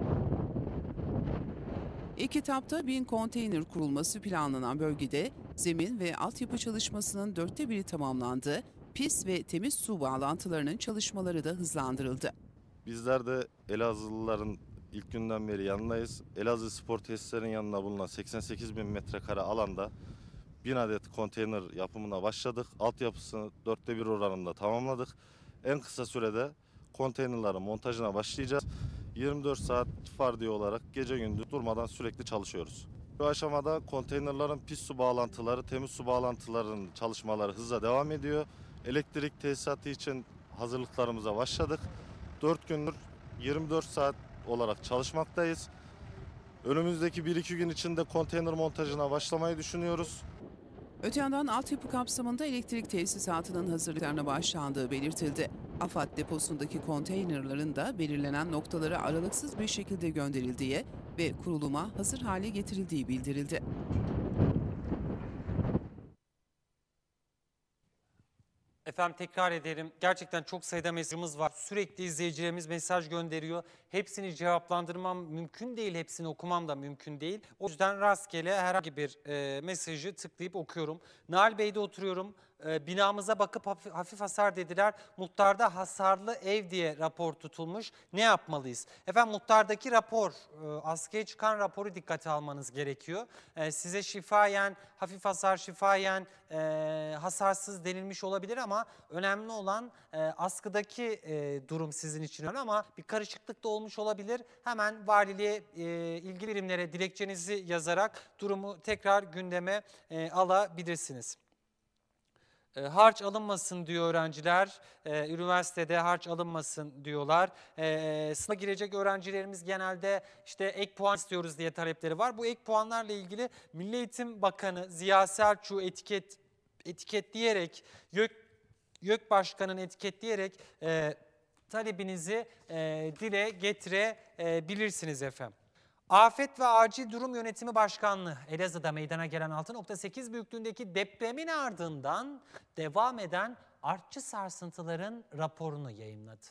İlk etapta 1000 konteyner kurulması planlanan bölgede zemin ve altyapı çalışmasının 1/4'ü tamamlandı, pis ve temiz su bağlantılarının çalışmaları da hızlandırıldı. Bizler de Elazığlıların ilk günden beri yanındayız. Elazığ Spor Tesislerinin yanında bulunan 88 bin metrekare alanda 1000 adet konteyner yapımına başladık. Altyapısını 1/4 oranında tamamladık. En kısa sürede konteynerların montajına başlayacağız. 24 saat vardiya olarak gece gündüz durmadan sürekli çalışıyoruz. Bu aşamada konteynerların pis su bağlantıları, temiz su bağlantılarının çalışmaları hızla devam ediyor. Elektrik tesisatı için hazırlıklarımıza başladık. 4 gündür 24 saat olarak çalışmaktayız. Önümüzdeki 1-2 gün içinde konteyner montajına başlamayı düşünüyoruz. Öte yandan altyapı kapsamında elektrik tesisatının hazırlıklarına başlandığı belirtildi. AFAD deposundaki konteynerların da belirlenen noktalara aralıksız bir şekilde gönderildiği ve kuruluma hazır hale getirildiği bildirildi. Efendim tekrar ederim. Gerçekten çok sayıda mesajımız var. Sürekli izleyicilerimiz mesaj gönderiyor. Hepsini cevaplandırmam mümkün değil. Hepsini okumam da mümkün değil. O yüzden rastgele herhangi bir mesajı tıklayıp okuyorum. Nail Bey'de oturuyorum. Binamıza bakıp hafif hasar dediler. Muhtarda hasarlı ev diye rapor tutulmuş. Ne yapmalıyız? Efendim muhtardaki rapor, askıya çıkan raporu dikkate almanız gerekiyor. Size şifayen, hafif hasar şifayen, hasarsız denilmiş olabilir ama önemli olan askıdaki durum sizin için önemli ama bir karışıklık da olmuş olabilir. Hemen valiliğe, ilgili birimlere dilekçenizi yazarak durumu tekrar gündeme alabilirsiniz. Harç alınmasın diyor öğrenciler, üniversitede harç alınmasın diyorlar. Sınava girecek öğrencilerimiz genelde işte ek puan istiyoruz diye talepleri var. Bu ek puanlarla ilgili Milli Eğitim Bakanı Ziya Selçuk'u etiketleyerek, YÖK Başkanı'nı etiketleyerek talebinizi dile getirebilirsiniz efendim. Afet ve Acil Durum Yönetimi Başkanlığı Elazığ'da meydana gelen 6.8 büyüklüğündeki depremin ardından devam eden artçı sarsıntıların raporunu yayımladı.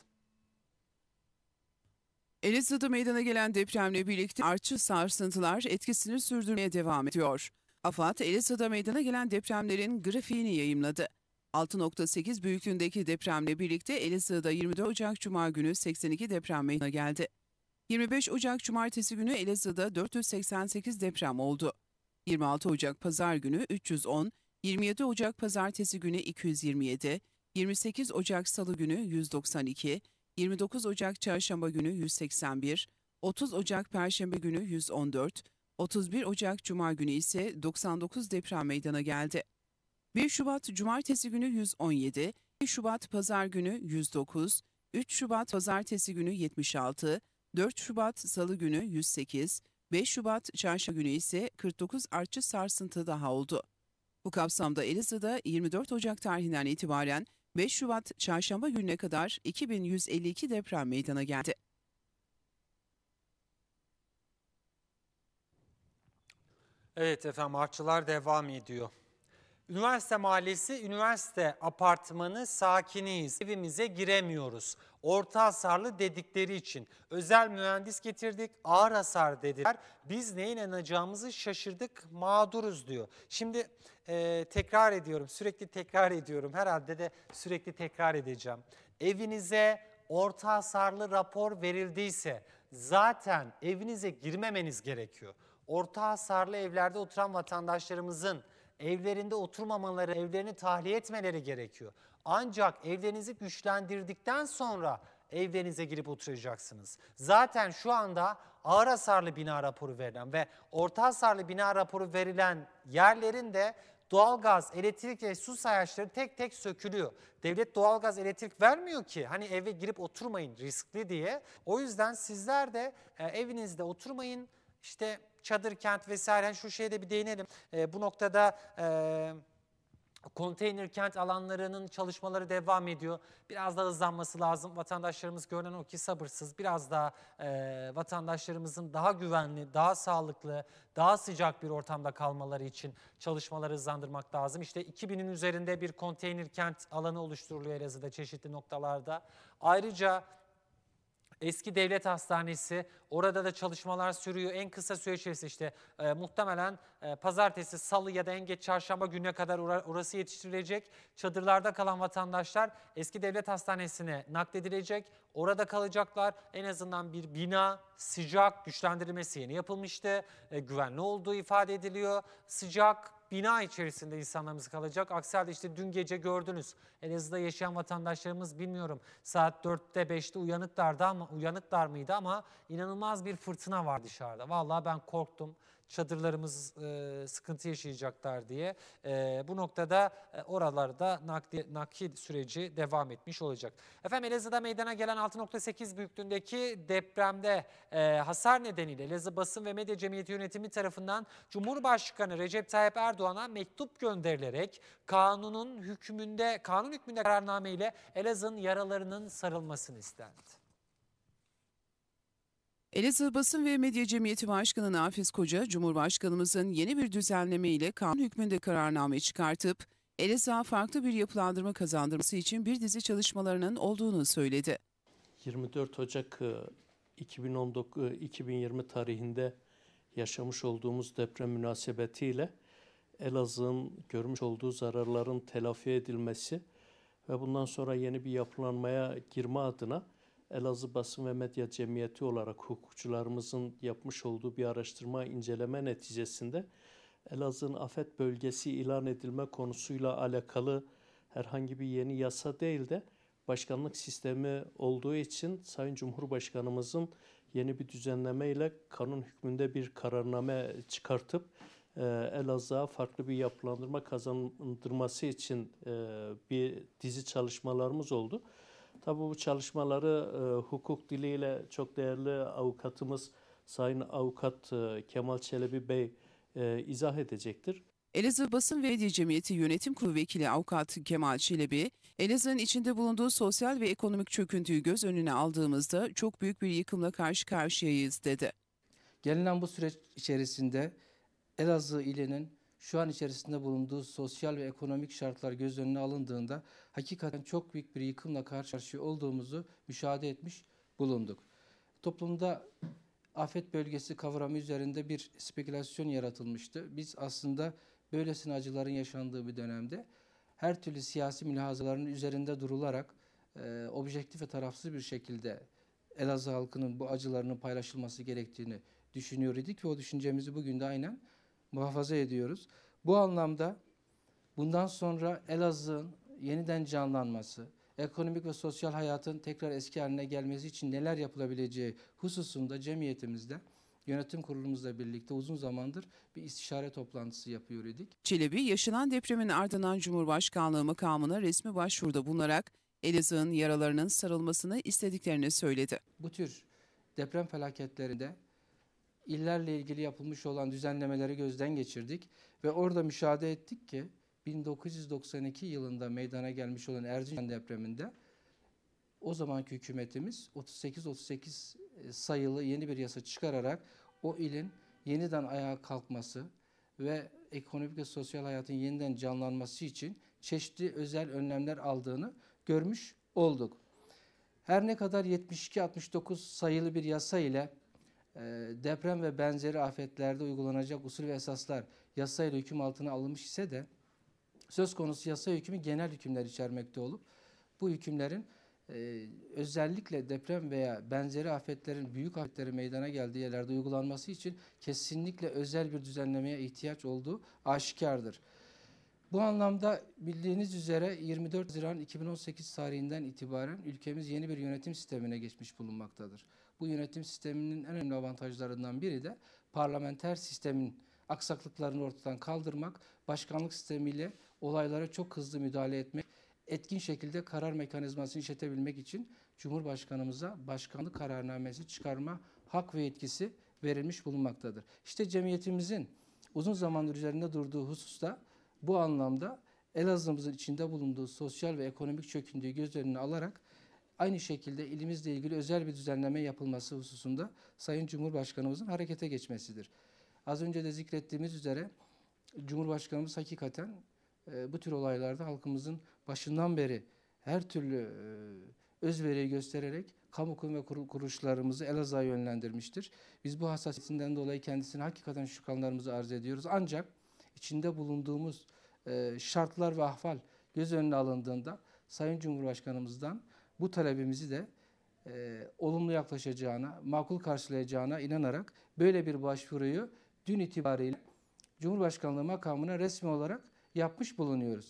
Elazığ'da meydana gelen depremle birlikte artçı sarsıntılar etkisini sürdürmeye devam ediyor. AFAD, Elazığ'da meydana gelen depremlerin grafiğini yayımladı. 6.8 büyüklüğündeki depremle birlikte Elazığ'da 24 Ocak Cuma günü 82 deprem meydana geldi. 25 Ocak Cumartesi günü Elazığ'da 488 deprem oldu. 26 Ocak Pazar günü 310, 27 Ocak Pazartesi günü 227, 28 Ocak Salı günü 192, 29 Ocak Çarşamba günü 181, 30 Ocak Perşembe günü 114, 31 Ocak Cuma günü ise 99 deprem meydana geldi. 1 Şubat Cumartesi günü 117, 2 Şubat Pazar günü 109, 3 Şubat Pazartesi günü 76, 4 Şubat Salı günü 108, 5 Şubat Çarşamba günü ise 49 artçı sarsıntı daha oldu. Bu kapsamda Elazığ'da 24 Ocak tarihinden itibaren 5 Şubat çarşamba gününe kadar 2152 deprem meydana geldi. Evet efendim, artçılar devam ediyor. Üniversite mahallesi, üniversite apartmanı sakiniyiz. Evimize giremiyoruz. Orta hasarlı dedikleri için özel mühendis getirdik, ağır hasar dediler. Biz neye inanacağımızı şaşırdık, mağduruz diyor. Şimdi tekrar ediyorum, sürekli tekrar ediyorum. Herhalde de sürekli tekrar edeceğim. Evinize orta hasarlı rapor verildiyse zaten evinize girmemeniz gerekiyor. Orta hasarlı evlerde oturan vatandaşlarımızın evlerinde oturmamaları, evlerini tahliye etmeleri gerekiyor. Ancak evlerinizi güçlendirdikten sonra evlerinize girip oturacaksınız. Zaten şu anda ağır hasarlı bina raporu verilen ve orta hasarlı bina raporu verilen yerlerin de doğalgaz, elektrik ve su sayaçları tek tek sökülüyor. Devlet doğalgaz, elektrik vermiyor ki hani eve girip oturmayın riskli diye. O yüzden sizler de evinizde oturmayın. İşte çadır kent vesaire, şu şeye de bir değinelim. Bu noktada konteyner kent alanlarının çalışmaları devam ediyor. Biraz daha hızlanması lazım. Vatandaşlarımız görünen o ki sabırsız. Biraz daha vatandaşlarımızın daha güvenli, daha sağlıklı, daha sıcak bir ortamda kalmaları için çalışmaları hızlandırmak lazım. İşte 2000'in üzerinde bir konteyner kent alanı oluşturuluyor Elazığ'da çeşitli noktalarda. Ayrıca eski devlet hastanesi, orada da çalışmalar sürüyor. En kısa süre içerisinde işte muhtemelen pazartesi, salı ya da en geç çarşamba gününe kadar orası yetiştirilecek. Çadırlarda kalan vatandaşlar eski devlet hastanesine nakledilecek. Orada kalacaklar. En azından bir bina, sıcak, güçlendirilmesi yeni yapılmıştı. Güvenli olduğu ifade ediliyor. Sıcak bina içerisinde insanlarımız kalacak. Aksi halde işte dün gece gördünüz. Elazığ'da yaşayan vatandaşlarımız bilmiyorum saat 4'te 5'te uyanıklar mıydı ama inanılmaz bir fırtına var dışarıda. Vallahi ben korktum. Çadırlarımız sıkıntı yaşayacaklar diye. Bu noktada oralarda nakil süreci devam etmiş olacak. Efendim, Elazığ'da meydana gelen 6.8 büyüklüğündeki depremde hasar nedeniyle Elazığ Basın ve Medya Cemiyeti Yönetimi tarafından Cumhurbaşkanı Recep Tayyip Erdoğan'a mektup gönderilerek kanun hükmünde kararname ile Elazığ'ın yaralarının sarılmasını istendi. Elazığ Basın ve Medya Cemiyeti Başkanı Nafiz Koca, Cumhurbaşkanımızın yeni bir düzenleme ile kanun hükmünde kararname çıkartıp Elazığ'a farklı bir yapılandırma kazandırması için bir dizi çalışmalarının olduğunu söyledi. 24 Ocak 2020 tarihinde yaşamış olduğumuz deprem münasebetiyle Elazığ'ın görmüş olduğu zararların telafi edilmesi ve bundan sonra yeni bir yapılanmaya girme adına Elazığ Basın ve Medya Cemiyeti olarak hukukçularımızın yapmış olduğu bir araştırma inceleme neticesinde Elazığ'ın afet bölgesi ilan edilme konusuyla alakalı herhangi bir yeni yasa değil de başkanlık sistemi olduğu için Sayın Cumhurbaşkanımızın yeni bir düzenleme ile kanun hükmünde bir kararname çıkartıp Elazığ'a farklı bir yapılandırma kazandırması için bir dizi çalışmalarımız oldu. Tabii bu çalışmaları hukuk diliyle çok değerli avukatımız Sayın Avukat Kemal Çelebi Bey izah edecektir. Elazığ Basın ve Medya Cemiyeti Yönetim Kurulu Vekili Avukat Kemal Çelebi, Elazığ'ın içinde bulunduğu sosyal ve ekonomik çöküntüyü göz önüne aldığımızda çok büyük bir yıkımla karşı karşıyayız dedi. Gelinen bu süreç içerisinde Elazığ ilinin şu an içerisinde bulunduğu sosyal ve ekonomik şartlar göz önüne alındığında hakikaten çok büyük bir yıkımla karşı karşıya olduğumuzu müşahede etmiş bulunduk. Toplumda afet bölgesi kavramı üzerinde bir spekülasyon yaratılmıştı. Biz aslında böylesine acıların yaşandığı bir dönemde her türlü siyasi mülahazaların üzerinde durularak objektif ve tarafsız bir şekilde Elazığ halkının bu acılarının paylaşılması gerektiğini düşünüyor idik ve o düşüncemizi bugün de aynen muhafaza ediyoruz. Bu anlamda bundan sonra Elazığ'ın yeniden canlanması, ekonomik ve sosyal hayatın tekrar eski haline gelmesi için neler yapılabileceği hususunda cemiyetimizde, yönetim kurulumuzla birlikte uzun zamandır bir istişare toplantısı yapıyor idik. Çelebi, yaşanan depremin ardından Cumhurbaşkanlığı makamına resmi başvuruda bulunarak Elazığ'ın yaralarının sarılmasını istediklerini söyledi. Bu tür deprem felaketlerinde illerle ilgili yapılmış olan düzenlemeleri gözden geçirdik ve orada müşahede ettik ki 1992 yılında meydana gelmiş olan Erzincan depreminde o zamanki hükümetimiz 38 sayılı yeni bir yasa çıkararak o ilin yeniden ayağa kalkması ve ekonomik ve sosyal hayatın yeniden canlanması için çeşitli özel önlemler aldığını görmüş olduk. Her ne kadar 72-69 sayılı bir yasa ile deprem ve benzeri afetlerde uygulanacak usul ve esaslar yasayla hüküm altına alınmış ise de söz konusu yasa hükmü genel hükümler içermekte olup bu hükümlerin özellikle deprem veya benzeri afetlerin, büyük afetlerin meydana geldiği yerlerde uygulanması için kesinlikle özel bir düzenlemeye ihtiyaç olduğu aşikardır. Bu anlamda bildiğiniz üzere 24 Haziran 2018 tarihinden itibaren ülkemiz yeni bir yönetim sistemine geçmiş bulunmaktadır. Bu yönetim sisteminin en önemli avantajlarından biri de parlamenter sistemin aksaklıklarını ortadan kaldırmak, başkanlık sistemiyle olaylara çok hızlı müdahale etmek, etkin şekilde karar mekanizmasını işletebilmek için Cumhurbaşkanımıza başkanlık kararnamesi çıkarma hak ve yetkisi verilmiş bulunmaktadır. İşte cemiyetimizin uzun zamandır üzerinde durduğu hususta bu anlamda Elazığ'ımızın içinde bulunduğu sosyal ve ekonomik çöküntüyü göz önüne alarak aynı şekilde ilimizle ilgili özel bir düzenleme yapılması hususunda Sayın Cumhurbaşkanımızın harekete geçmesidir. Az önce de zikrettiğimiz üzere Cumhurbaşkanımız hakikaten bu tür olaylarda halkımızın başından beri her türlü özveriyi göstererek kamu kurum ve kuruluşlarımızı Elazığ'a yönlendirmiştir. Biz bu hassasiyetinden dolayı kendisine hakikaten şükranlarımızı arz ediyoruz. Ancak içinde bulunduğumuz şartlar ve ahval göz önüne alındığında Sayın Cumhurbaşkanımızdan bu talebimizi de olumlu yaklaşacağına, makul karşılayacağına inanarak böyle bir başvuruyu dün itibariyle Cumhurbaşkanlığı makamına resmi olarak yapmış bulunuyoruz.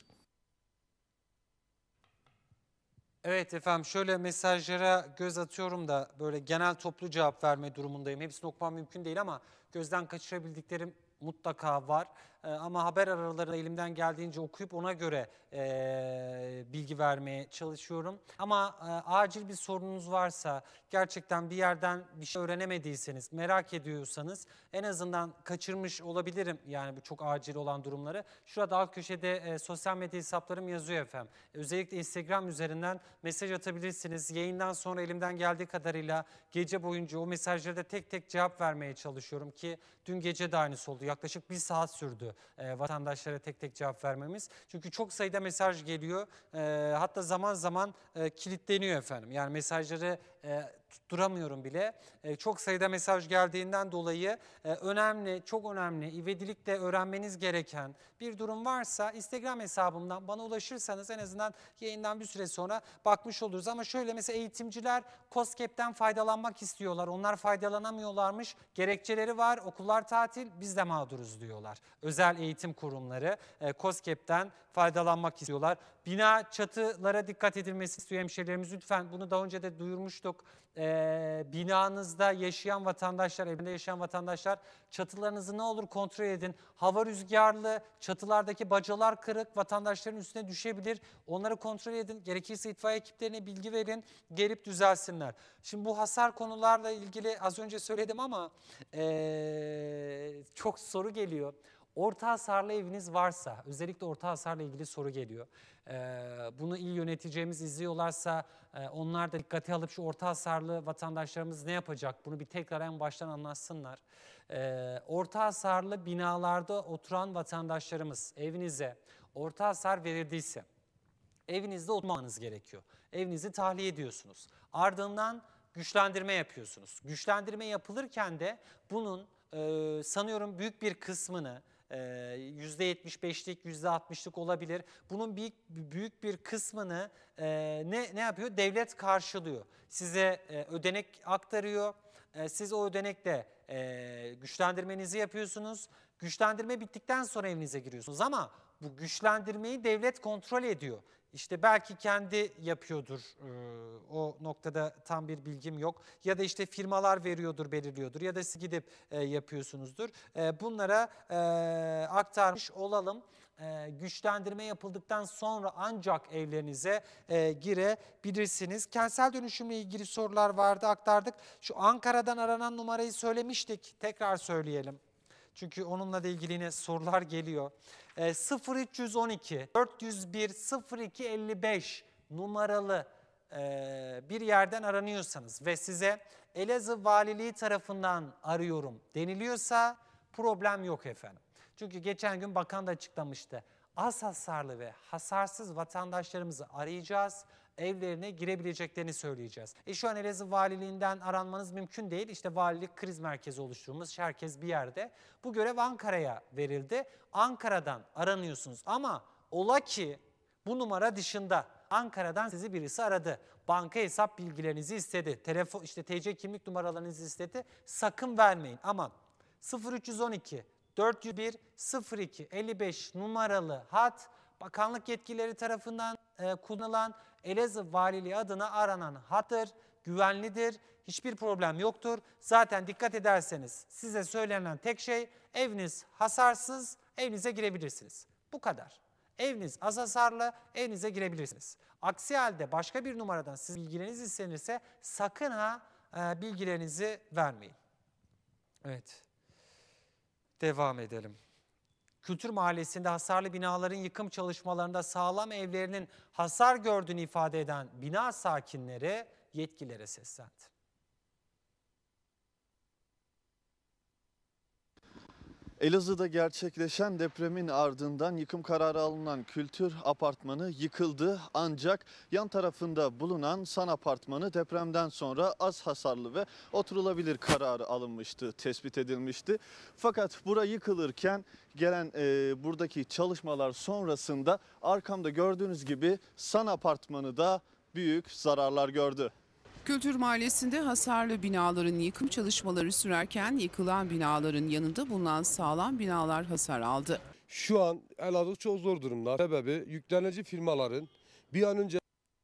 Evet efendim, şöyle mesajlara göz atıyorum da böyle genel toplu cevap verme durumundayım. Hepsini okumam mümkün değil ama gözden kaçırabildiklerim mutlaka var. Ama haber aralarında elimden geldiğince okuyup ona göre bilgi vermeye çalışıyorum. Ama acil bir sorunuz varsa, gerçekten bir yerden bir şey öğrenemediyseniz, merak ediyorsanız en azından kaçırmış olabilirim yani bu çok acil olan durumları. Şurada alt köşede sosyal medya hesaplarım yazıyor efendim. Özellikle Instagram üzerinden mesaj atabilirsiniz. Yayından sonra elimden geldiği kadarıyla gece boyunca o mesajlara da tek tek cevap vermeye çalışıyorum ki dün gece de aynısı oldu. Yaklaşık 1 saat sürdü vatandaşlara tek tek cevap vermemiz. Çünkü çok sayıda mesaj geliyor. Hatta zaman zaman kilitleniyor efendim. Yani mesajları tutturamıyorum bile. Çok sayıda mesaj geldiğinden dolayı önemli, çok önemli, ivedilikle öğrenmeniz gereken bir durum varsa Instagram hesabımdan bana ulaşırsanız en azından yayından bir süre sonra bakmış oluruz. Ama şöyle mesela eğitimciler KOSGEB'den faydalanmak istiyorlar. Onlar faydalanamıyorlarmış. Gerekçeleri var. Okullar tatil, biz de mağduruz diyorlar. Özel eğitim kurumları KOSGEB'den faydalanmak istiyorlar. Bina çatılara dikkat edilmesi istiyor hemşehrilerimiz. Lütfen bunu daha önce de duyurmuştuk. Binanızda yaşayan vatandaşlar, evinde yaşayan vatandaşlar çatılarınızı ne olur kontrol edin. Hava rüzgarlı, çatılardaki bacalar kırık, vatandaşların üstüne düşebilir. Onları kontrol edin. Gerekirse itfaiye ekiplerine bilgi verin, gelip düzelsinler. Şimdi bu hasar konularla ilgili az önce söyledim ama çok soru geliyor. Orta hasarlı eviniz varsa, özellikle orta hasarla ilgili soru geliyor. Bunu il yöneteceğimiz izliyorlarsa onlar da dikkate alıp şu orta hasarlı vatandaşlarımız ne yapacak? Bunu bir tekrar en baştan anlatsınlar. Orta hasarlı binalarda oturan vatandaşlarımız evinize orta hasar verildiyse evinizde oturmamanız gerekiyor. Evinizi tahliye ediyorsunuz. Ardından güçlendirme yapıyorsunuz. Güçlendirme yapılırken de bunun sanıyorum büyük bir kısmını %75'lik, %60'lık olabilir. Bunun büyük bir kısmını ne yapıyor? Devlet karşılıyor. Size ödenek aktarıyor. Siz o ödenekle güçlendirmenizi yapıyorsunuz. Güçlendirme bittikten sonra evinize giriyorsunuz ama bu güçlendirmeyi devlet kontrol ediyor. İşte belki kendi yapıyordur, o noktada tam bir bilgim yok. Ya da işte firmalar veriyordur, belirliyordur ya da siz gidip yapıyorsunuzdur. Bunlara aktarmış olalım. Güçlendirme yapıldıktan sonra ancak evlerinize girebilirsiniz. Kentsel dönüşümle ilgili sorular vardı, aktardık. Şu Ankara'dan aranan numarayı söylemiştik, tekrar söyleyelim. Çünkü onunla da ilgili yine sorular geliyor. 0312 401 0255 numaralı bir yerden aranıyorsanız ve size Elazığ Valiliği tarafından arıyorum deniliyorsa problem yok efendim. Çünkü geçen gün bakan da açıklamıştı. Az hasarlı ve hasarsız vatandaşlarımızı arayacağız, evlerine girebileceklerini söyleyeceğiz. Şu an Elazığ Valiliğinden aranmanız mümkün değil. İşte valilik kriz merkezi oluşturmuş, herkes bir yerde. Bu görev Ankara'ya verildi. Ankara'dan aranıyorsunuz ama ola ki bu numara dışında Ankara'dan sizi birisi aradı. Banka hesap bilgilerinizi istedi. Telefon, işte TC kimlik numaralarınızı istedi. Sakın vermeyin. Ama 0312 401 02 55 numaralı hat bakanlık yetkilileri tarafından kullanılan Elazığ Valiliği adına aranan hattır. Güvenlidir. Hiçbir problem yoktur. Zaten dikkat ederseniz size söylenen tek şey eviniz hasarsız, evinize girebilirsiniz. Bu kadar. Eviniz az hasarlı, evinize girebilirsiniz. Aksi halde başka bir numaradan siz bilgileriniz istenirse sakın ha bilgilerinizi vermeyin. Evet. Devam edelim. Kültür Mahallesi'nde hasarlı binaların yıkım çalışmalarında sağlam evlerinin hasar gördüğünü ifade eden bina sakinleri yetkililere seslendi. Elazığ'da gerçekleşen depremin ardından yıkım kararı alınan Kültür Apartmanı yıkıldı. Ancak yan tarafında bulunan San Apartmanı depremden sonra az hasarlı ve oturulabilir kararı alınmıştı, tespit edilmişti. Fakat bura yıkılırken gelen buradaki çalışmalar sonrasında arkamda gördüğünüz gibi San Apartmanı da büyük zararlar gördü. Kültür Mahallesi'nde hasarlı binaların yıkım çalışmaları sürerken yıkılan binaların yanında bulunan sağlam binalar hasar aldı. Şu an Elazığ çok zor durumda. Sebebi yüklenici firmaların bir an önce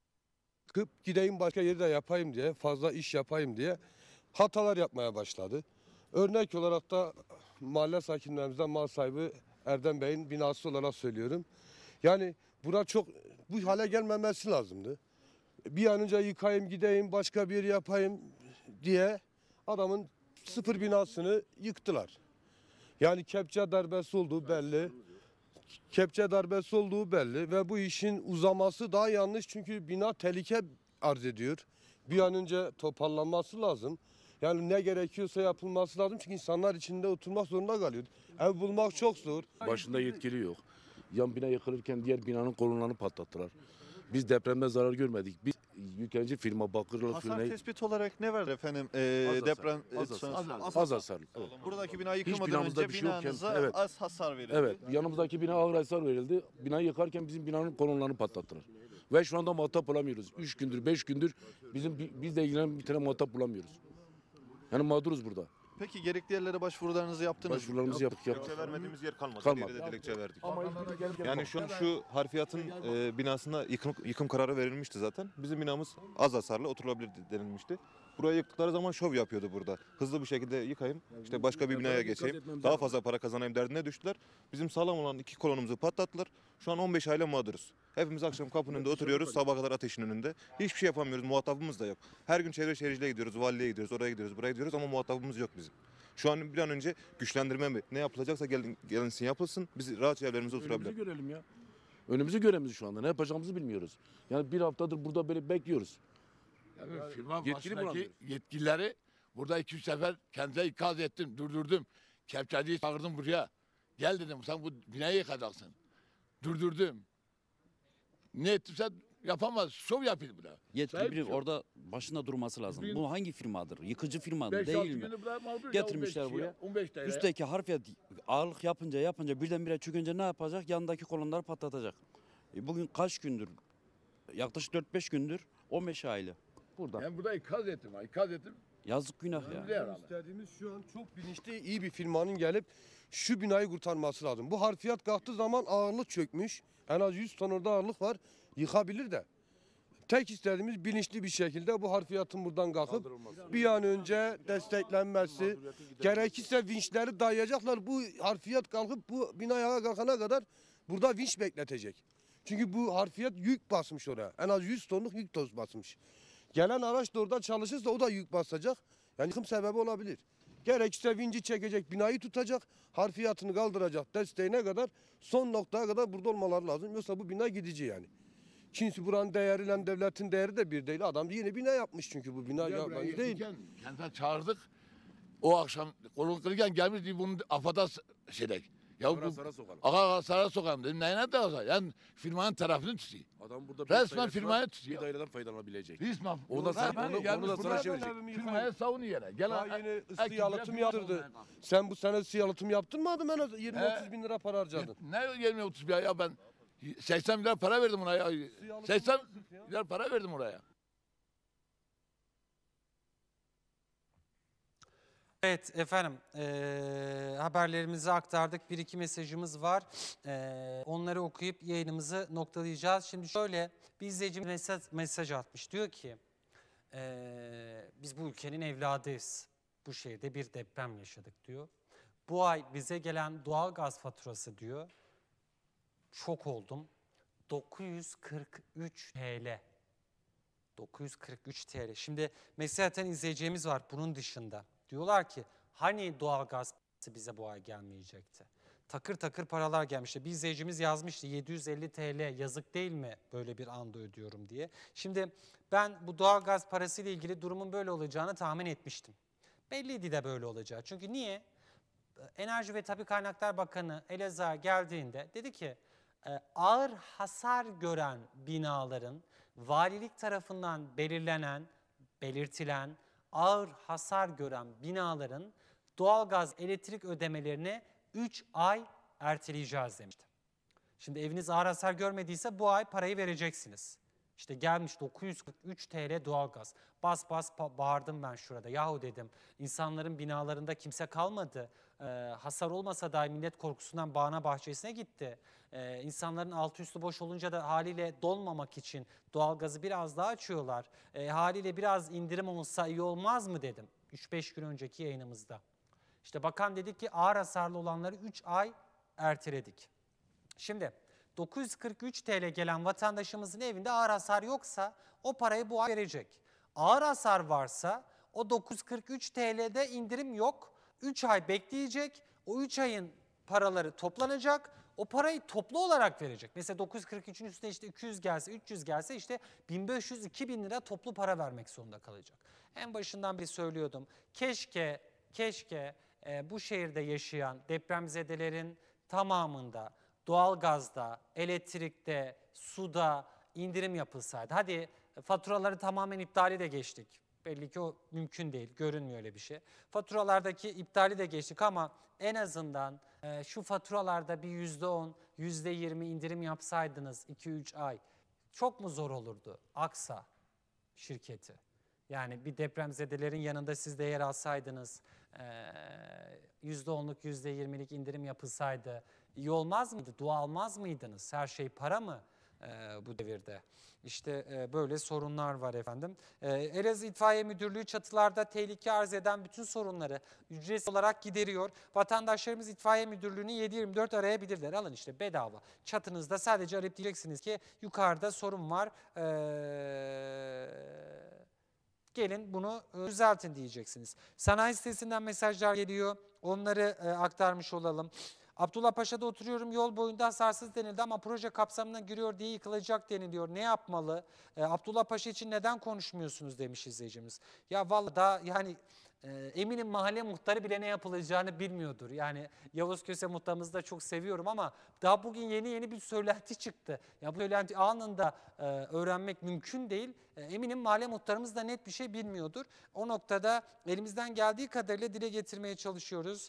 çıkıp gideyim başka yerde yapayım diye, fazla iş yapayım diye hatalar yapmaya başladı. Örnek olarak da mahalle sakinlerimizden mal sahibi Erdem Bey'in binası olarak söylüyorum. Yani buna çok bu hale gelmemesi lazımdı. Bir an önce yıkayım gideyim başka bir yer yapayım diye adamın sıfır binasını yıktılar. Yani kepçe darbesi olduğu belli. Kepçe darbesi olduğu belli ve bu işin uzaması daha yanlış çünkü bina tehlike arz ediyor. Bir an önce toparlanması lazım. Yani ne gerekiyorsa yapılması lazım çünkü insanlar içinde oturmak zorunda kalıyor. Ev bulmak çok zor. Başında yetkili yok. Yan bina yıkılırken diğer binanın kolonlarını patlattılar. Biz depremde zarar görmedik. Biz yüklenici firma Bakırlı Hasar tespit olarak ne verdi efendim? Deprem az hasarlı. Evet. Buradaki bina yıkılmadan önce binanıza evet. az hasar verildi. Evet. Yanımızdaki bina ağır hasar verildi. Binayı yıkarken bizim binanın kolonlarını patlattılar. Ve şu anda muhatap bulamıyoruz. 3 gündür, 5 gündür biz de ilgilenen bir tane muhatap bulamıyoruz. Yani mağduruz burada. Peki gerekli yerlere başvurularınızı yaptınız mı? Başvurularımızı yaptık. Dilekçe vermediğimiz yer kalmadı. Diğeri de dilekçe verdik. Yani şu harfiyatın binasına yıkım kararı verilmişti zaten. Bizim binamız az hasarlı, oturulabilir denilmişti. Burayı yıktıkları zaman şov yapıyordu burada. Hızlı bir şekilde yıkayım, işte başka bir binaya geçeyim, daha fazla para kazanayım derdine düştüler. Bizim sağlam olan 2 kolonumuzu patlattılar. Şu an 15 aile mağduruz. Hepimiz akşam kapının önünde oturuyoruz, sabah kadar ateşin önünde. Hiçbir şey yapamıyoruz, muhatabımız da yok. Her gün çevre şehirciliğe gidiyoruz, valiliğe gidiyoruz, oraya gidiyoruz, buraya gidiyoruz ama muhatabımız yok bizim. Şu an bir an önce güçlendirme mi? Ne yapılacaksa gelinsin yapılsın. Biz rahat evlerimize oturabiliriz. Önümüzü görelim ya. Önümüzü göremiyoruz şu anda. Ne yapacağımızı bilmiyoruz. Yani bir haftadır burada böyle bekliyoruz. Yani firma başındaki yetkilileri burada 2-3 sefer kendine ikaz ettim, durdurdum. Kepçeciyi çağırdım buraya. Gel dedim sen bu binayı yıkacaksın. Durdurdum. Ne ettimse yapamaz. Şov yapıyor burada. Yetkili biri orada başında durması lazım. Bu hangi firmadır? Yıkıcı firma değil mi? Getirmişler buraya. Üstteki harfiyat ağırlık yapınca birdenbire çökünce ne yapacak? Yanındaki kolonları patlatacak. Bugün kaç gündür? Yaklaşık 4-5 gündür 15 aile. Burada. Ben burada ikaz ettim. Yazık günah ya. İstediğimiz şu an çok bilinçli iyi bir firmanın gelip şu binayı kurtarması lazım. Bu harfiyat kalktığı zaman ağırlık çökmüş. En az 100 ton orada ağırlık var. Yıkabilir de. Tek istediğimiz bilinçli bir şekilde bu harfiyatın buradan kalkıp bir an önce desteklenmesi. Gerekirse vinçleri dayayacaklar. Bu harfiyat kalkıp bu bina ayağa kalkana kadar burada vinç bekletecek. Çünkü bu harfiyat yük basmış oraya. En az 100 tonluk yük toz basmış. Gelen araç da orada çalışırsa o da yük basacak. Yani yıkım sebebi olabilir. Gerekirse vinci çekecek, binayı tutacak, harfiyatını kaldıracak, desteğine kadar, son noktaya kadar burada olmaları lazım. Yoksa bu bina gidici yani. Kimse buranın değeriyle devletin değeri de bir değil. Adam yeni bina yapmış çünkü bu bina yabancı değil. Kendine çağırdık. O akşam kolunu kırırken gelmiş diye bunu AFAD'a şeydek. Ya bu Sara sokalım dedim. Neyine de yani firmanın tarafını tutuyor. Adam burada resmen firmayı tutuyor. Bir daireden faydalanabilecek. Resmen. Onu da sana şey verecek. Firmaya savunuyor yani. Daha yeni ısı yalıtım yaptırdı. Sen bu sene ısı yalıtım yaptırmadın mı? En az 20-30 bin lira para harcadın. Ne 20-30 bin ya ben 80 milyar para verdim ona ya. 80 milyar para verdim oraya. Evet efendim haberlerimizi aktardık. Bir iki mesajımız var. Onları okuyup yayınımızı noktalayacağız. Şimdi şöyle bir izleyicimiz mesaj atmış. Diyor ki biz bu ülkenin evladıyız. Bu şehirde bir deprem yaşadık diyor. Bu ay bize gelen doğalgaz faturası diyor. Şok oldum. 943 TL. 943 TL. Şimdi mesaj atan izleyeceğimiz var bunun dışında. Diyorlar ki hani doğalgaz bize bu ay gelmeyecekti. Takır takır paralar gelmişti. Bir izleyicimiz yazmıştı 750 TL yazık değil mi böyle bir anda ödüyorum diye. Şimdi ben bu doğalgaz parasıyla ilgili durumun böyle olacağını tahmin etmiştim. Belliydi de böyle olacağı. Çünkü niye? Enerji ve Tabii Kaynaklar Bakanı Elazığ'a geldiğinde dedi ki ağır hasar gören binaların valilik tarafından belirtilen ağır hasar gören binaların doğalgaz, elektrik ödemelerini 3 ay erteleyeceğiz demişti. Şimdi eviniz ağır hasar görmediyse bu ay parayı vereceksiniz. İşte gelmiş 943 TL doğalgaz. Bas bağırdım ben şurada. Yahu dedim insanların binalarında kimse kalmadı. Hasar olmasa dahi millet korkusundan bağına bahçesine gitti. İnsanların altı üstü boş olunca da haliyle donmamak için doğalgazı biraz daha açıyorlar. Haliyle biraz indirim olsa iyi olmaz mı dedim 3-5 gün önceki yayınımızda. İşte bakan dedi ki ağır hasarlı olanları 3 ay erteledik. Şimdi 943 TL gelen vatandaşımızın evinde ağır hasar yoksa o parayı bu ay verecek. Ağır hasar varsa o 943 TL'de indirim yok. 3 ay bekleyecek. O 3 ayın paraları toplanacak. O parayı toplu olarak verecek. Mesela 943'ün üstüne işte 200 gelse, 300 gelse işte 1500-2000 lira toplu para vermek zorunda kalacak. En başından beri söylüyordum. Keşke bu şehirde yaşayan depremzedelerin tamamında doğalgazda, elektrikte, suda indirim yapılsaydı. Hadi faturaları tamamen iptali de geçtik. Belli ki o mümkün değil, görünmüyor öyle bir şey. Faturalardaki iptali de geçtik ama en azından şu faturalarda bir %10, %20 indirim yapsaydınız 2-3 ay çok mu zor olurdu? Aksa şirketi. Yani bir depremzedelerin yanında siz de yer alsaydınız, %10'luk, %20'lik indirim yapılsaydı iyi olmaz mıydı? Dua almaz mıydınız? Her şey para mı bu devirde? İşte böyle sorunlar var efendim. Elazığ İtfaiye Müdürlüğü çatılarda tehlike arz eden bütün sorunları ücretsiz olarak gideriyor. Vatandaşlarımız İtfaiye Müdürlüğü'nü 7/24 arayabilirler. Alın işte bedava. Çatınızda sadece arayıp diyeceksiniz ki yukarıda sorun var. Gelin bunu düzeltin diyeceksiniz. Sanayi sitesinden mesajlar geliyor. Onları aktarmış olalım. Abdullah Paşa'da oturuyorum, yol boyunda hasarsız denildi ama proje kapsamına giriyor diye yıkılacak deniliyor. Ne yapmalı? Abdullah Paşa için neden konuşmuyorsunuz demiş izleyicimiz. Ya vallahi daha yani eminim mahalle muhtarı bile ne yapılacağını bilmiyordur. Yani Yavuz Köse muhtarımızı da çok seviyorum ama daha bugün yeni bir söylenti çıktı. Ya bu söylenti anında öğrenmek mümkün değil. Eminim mahalle muhtarımız da net bir şey bilmiyordur. O noktada elimizden geldiği kadarıyla dile getirmeye çalışıyoruz.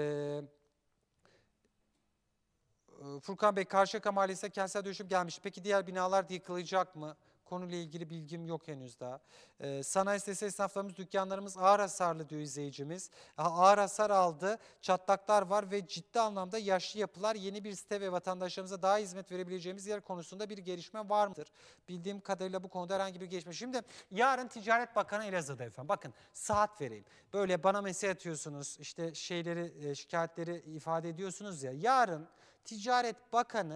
Furkan Bey, Karşıyaka Mahallesi'ne kentsel dönüşüm gelmiş. Peki diğer binalar da yıkılacak mı? Konuyla ilgili bilgim yok henüz daha. Sanayi sitesi esnaflarımız, dükkanlarımız ağır hasarlı diyor izleyicimiz. Ağır hasar aldı, çatlaklar var ve ciddi anlamda yaşlı yapılar. Yeni bir site ve vatandaşlarımıza daha hizmet verebileceğimiz yer konusunda bir gelişme var mıdır? Bildiğim kadarıyla bu konuda herhangi bir gelişme. Şimdi yarın Ticaret Bakanı Elazığ'da efendim. Bakın saat vereyim. Böyle bana mesaj atıyorsunuz, işte şikayetleri ifade ediyorsunuz ya. Yarın Ticaret Bakanı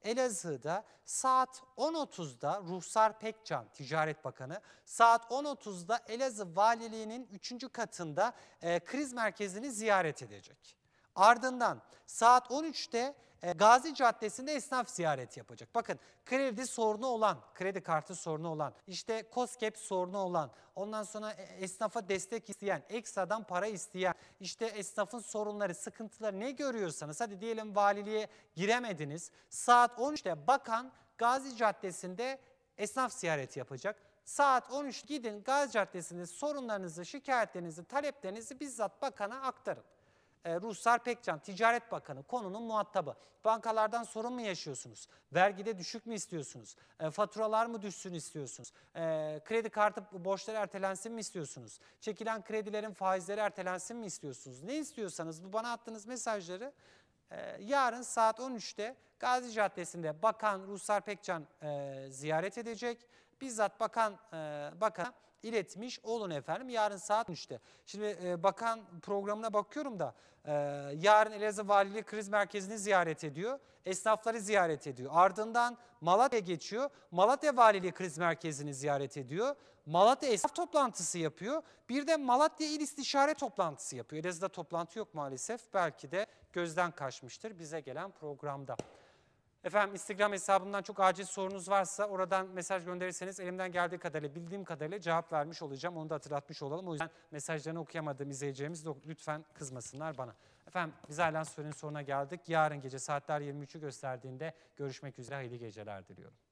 Elazığ'da saat 10.30'da Ruhsar Pekcan Ticaret Bakanı saat 10.30'da Elazığ Valiliği'nin 3. katında kriz merkezini ziyaret edecek. Ardından saat 13'te Gazi Caddesi'nde esnaf ziyareti yapacak. Bakın kredi sorunu olan, kredi kartı sorunu olan, işte KOSGEB sorunu olan, ondan sonra esnafa destek isteyen, ekstradan para isteyen, işte esnafın sorunları, sıkıntıları ne görüyorsanız, hadi diyelim valiliğe giremediniz. Saat 13'te bakan Gazi Caddesi'nde esnaf ziyareti yapacak. Saat 13 gidin Gazi Caddesi'nde sorunlarınızı, şikayetlerinizi, taleplerinizi bizzat bakana aktarın. Ruhsar Pekcan, Ticaret Bakanı konunun muhatabı. Bankalardan sorun mu yaşıyorsunuz? Vergide düşük mü istiyorsunuz? Faturalar mı düşsün istiyorsunuz? Kredi kartı borçları ertelensin mi istiyorsunuz? Çekilen kredilerin faizleri ertelensin mi istiyorsunuz? Ne istiyorsanız bu bana attığınız mesajları yarın saat 13'te Gazi Caddesi'nde Bakan Ruhsar Pekcan ziyaret edecek. Bizzat bakana iletmiş olun efendim yarın saat 13'te. Şimdi bakan programına bakıyorum da yarın Elazığ Valiliği Kriz Merkezi'ni ziyaret ediyor. Esnafları ziyaret ediyor. Ardından Malatya'ya geçiyor. Malatya Valiliği Kriz Merkezi'ni ziyaret ediyor. Malatya esnaf toplantısı yapıyor. Bir de Malatya İl İstişare toplantısı yapıyor. Elazığ'da toplantı yok maalesef. Belki de gözden kaçmıştır bize gelen programda. Efendim Instagram hesabımdan çok acil sorunuz varsa oradan mesaj gönderirseniz elimden geldiği kadarıyla, bildiğim kadarıyla cevap vermiş olacağım. Onu da hatırlatmış olalım. O yüzden mesajlarını okuyamadığım izleyeceğimiz lütfen kızmasınlar bana. Efendim biz Aylans Süren'in sonuna geldik. Yarın gece saatler 23'ü gösterdiğinde görüşmek üzere. Hayırlı geceler diliyorum.